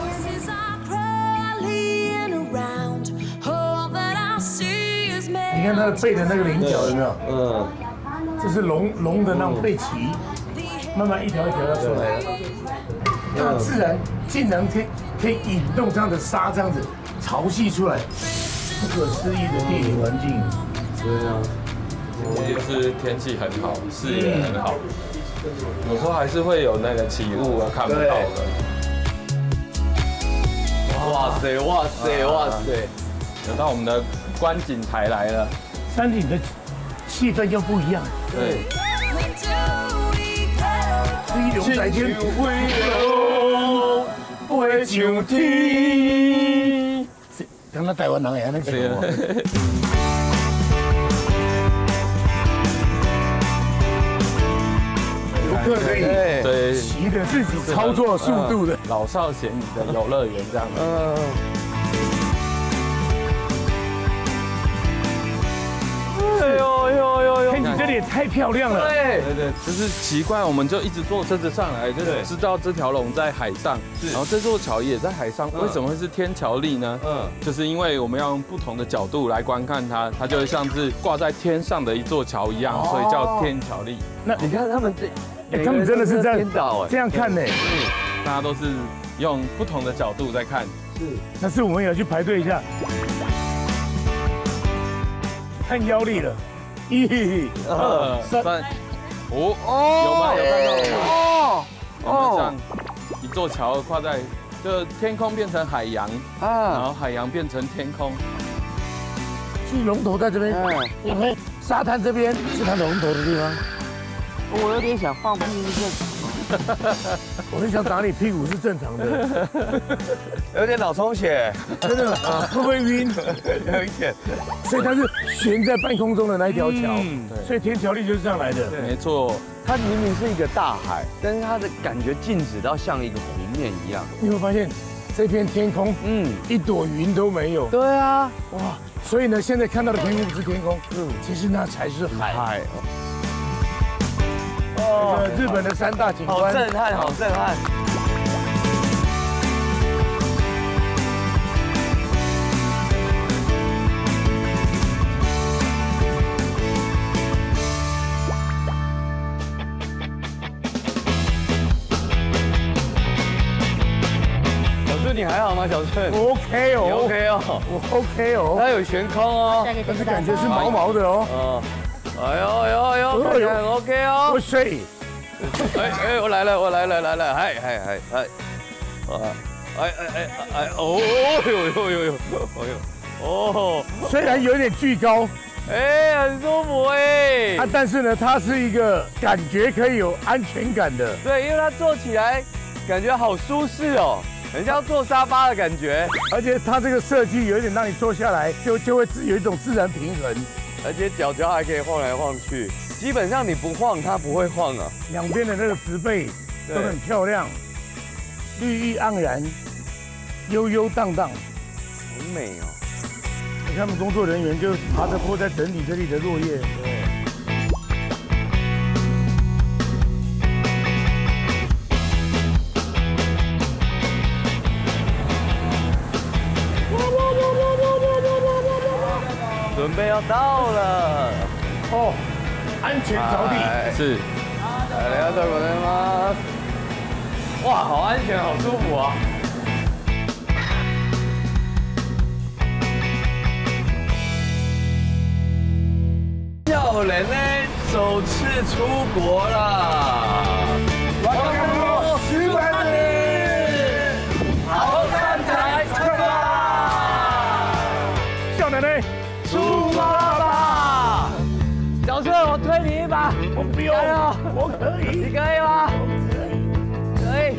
你看它的背的那个菱角有没有？
嗯，
这是龙龙的那种背鳍，慢慢一条一条要出来了。大自然竟然可以可以引动这样的沙，这样子潮汐出来，不可思议的地理环境。
对啊，
也是天气很好，视野很好。有时候还是会有那个起雾啊，看不到的。
哇塞哇塞哇塞！
等到我们的观景台来了，
山顶的气氛又不一样。
对。
飞龙在天，飞龙飞上天。等到台湾人也安尼唱。游客可以
对
骑着自己操作速度的
老少咸宜的游乐园这样子。嗯。
哎呦呦呦呦！天，你这里也太漂亮了。
对对对，就是奇怪，我们就一直坐车子上来，就知道这条龙在海上，然后这座桥也在海上，为什么会是天桥立呢？嗯，就是因为我们要用不同的角度来观看它，它就像是挂在天上的一座桥一样，所以叫天桥立。
那
你看他们这。
他们真的是这样这样看呢，
大家都是用不同的角度在看。
是，但是我们也要去排队一下，看腰力了，一、二、三，
五，有吗？有看到吗？哦，我们像一座桥跨在，就天空变成海洋，然后海洋变成天空。
去龙头在这边，因为沙滩这边是它龙头的地方。
我有点想放屁是正常的，
我很想打你屁股是正常的，
有点脑充血，
真的会不会晕？
有一点，
所以它是悬在半空中的那一条桥，所以天桥立就是这样来的。
没错，
它明明是一个大海，但是它的感觉静止到像一个湖面一样。
你会发现这片天空，嗯，一朵云都没有。
对啊，
哇，所以呢，现在看到的天空不是天空，嗯，其实那才是海。哦，日本的三大景观，
好震撼，好震撼。小顺，你还好吗？小顺
，OK 哦
，OK 哦，
我 OK 哦，
它有悬空哦，
但是感觉是毛毛的哦。
嗯。哎呦哎呦哎呦，看起来很 OK 哦。
我睡。
哎哎，我来了，我来了，来了，嗨嗨嗨嗨，啊，哎哎哎哎，哦呦呦呦呦，哎呦，哦，
虽然有点巨高，
哎，很舒服哎。
啊，但是呢，它是一个感觉可以有安全感的。
对，因为它坐起来感觉好舒适哦，很像坐沙发的感觉。
而且它这个设计有一点让你坐下来就就会有一种自然平衡，
而且脚脚还可以晃来晃去。基本上你不晃，它不会晃啊。
两边的那个植被都很漂亮，绿意盎然，悠悠荡荡，
好美哦。
你看，他们工作人员就爬着坡在整理这里的落叶。对。
准备要到了
哦，安全着地
是。
来了，这个人吗？哇，好安全，好舒服啊！笑人呢，首次出国了。
我十万里，好看才出发。笑人呢？
出发吧！小顺，我推你一把。
我不用，我可以。
你可以吗？可以。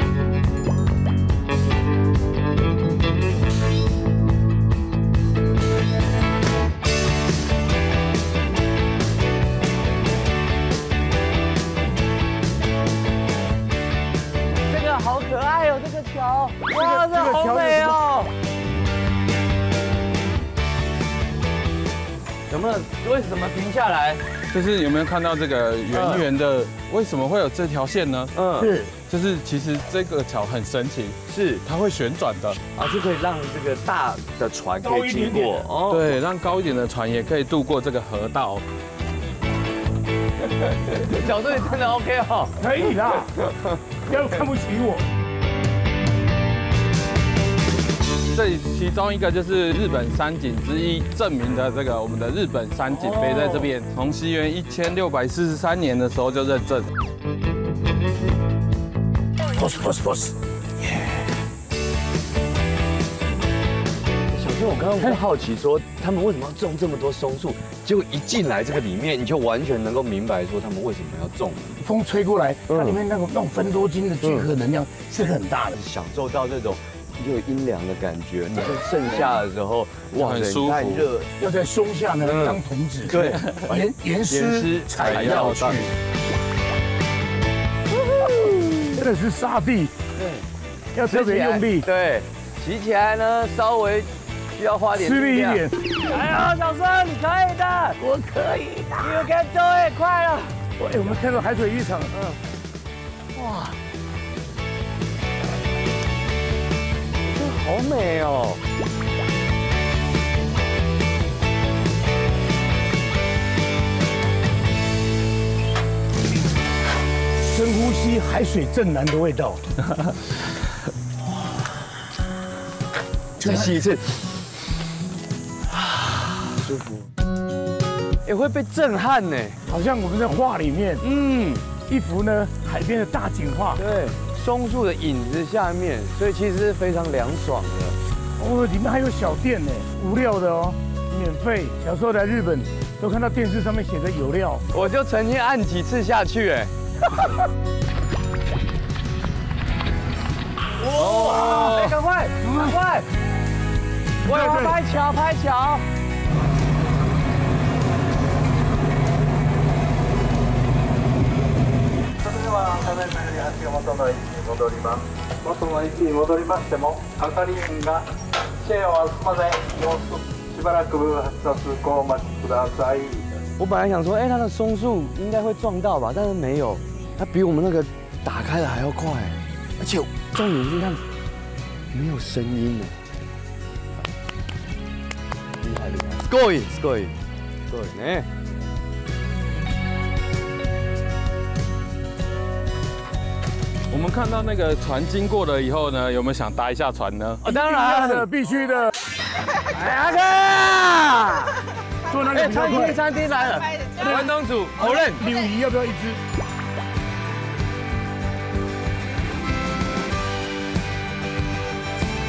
这个好可爱哦，这个桥，哇，这好美哦。有没有？为什么停下来？
就是有没有看到这个圆圆的？为什么会有这条线呢？
嗯，
是，
就是其实这个桥很神奇，
是
它会旋转的
啊，就可以让这个大的船可以经过，
哦，对，让高一点的船也可以渡过这个河道。
角度也真的 OK 哦，
可以啦，不要看不起我。
这其中一个就是日本三景之一，证明的这个我们的日本三景碑在这边，从西元一千六百四十三年的时候就认证。
pose pose pose，
小轩，我刚刚很好奇说，他们为什么要种这么多松树？结果一进来这个里面，你就完全能够明白说他们为什么要种。
风吹过来，它里面那种那种芬多精的聚合能量是很大的，
享受到这种。又有阴凉的感觉，你在盛夏的时候，哇，
很舒服。
太热，
要在松下呢当童子，
对，
严严师采药去，真的是沙地，对，要特别用力，
对，骑起来呢稍微需要花点
吃力一点。
哎呀，小生，你可以的，
我可以的
，You can do it， 快了。
哎，我们看到海水浴场，嗯，哇。
好美哦！
深呼吸海水正蓝的味道。
再吸一次，舒服。也会被震撼呢，
好像我们在画里面，嗯，一幅呢海边的大景画。
对。松树的影子下面，所以其实是非常凉爽的。
哦，里面还有小店呢，无料的哦，免费。小时候来日本，都看到电视上面写着有料，
我就曾经按几次下去，哎。哇！哎，赶快，赶快！我要拍桥，拍桥。
ただいまより足元の位置に戻ります。元の位置に戻りましても、係員がシェアをまで様子しばらく発車通行お待ちください。
我本来想说，哎，它的松树应该会撞到吧，但是没有，它比我们那个打开的还要快，而且重点是它没有声音呢。厉害厉害，すごいすごいすごいね。
我们看到那个船经过了以后呢，有没有想搭一下船呢？
哦，当然了，必须的。
哎，阿哥，
坐那个比较快。
餐厅来了，关东煮，否认。
柳鱼要不要一只？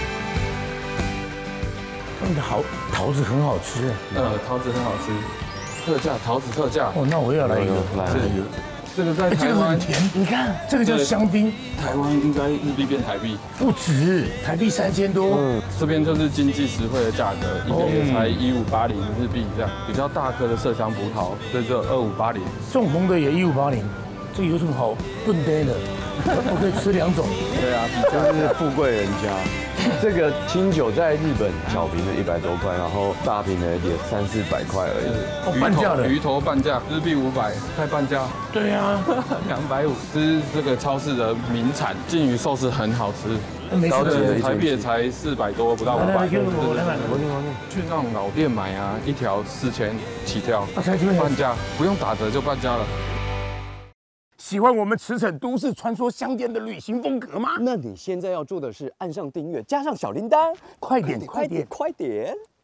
那个好桃子很好吃，
呃，桃子很好吃。 特价桃子特价。
哦，那我也要来一个，
来一个。这个在
哎，这
台湾
个很甜，你看这个叫香槟，
台湾应该日币变台币
不止，台币三千多。
嗯，这边就是经济实惠的价格，一个也才一五八零日币这样。比较大颗的麝香葡萄，这就二五八零。
种红的也一五八零，这个有什么好笨呆的？我可以吃两种。
对啊，比
较是富贵人家。这个清酒在日本小瓶的一百多块，然后大瓶的也三四百块而已。
哦，半价的，
鱼头半价，日币五百，太半价。
对啊，
两百五，这是这个超市的名产，鲫鱼寿司很好吃。
高级
的台币也才四百多，不到五百。
给我来买，我
我去那种老店买啊，一条四千起跳，
才这样
半价，不用打折就半价了。
喜欢我们驰骋都市传说乡间的旅行风格吗？
那你现在要做的是按上订阅，加上小铃铛，
快点，
快点，快点！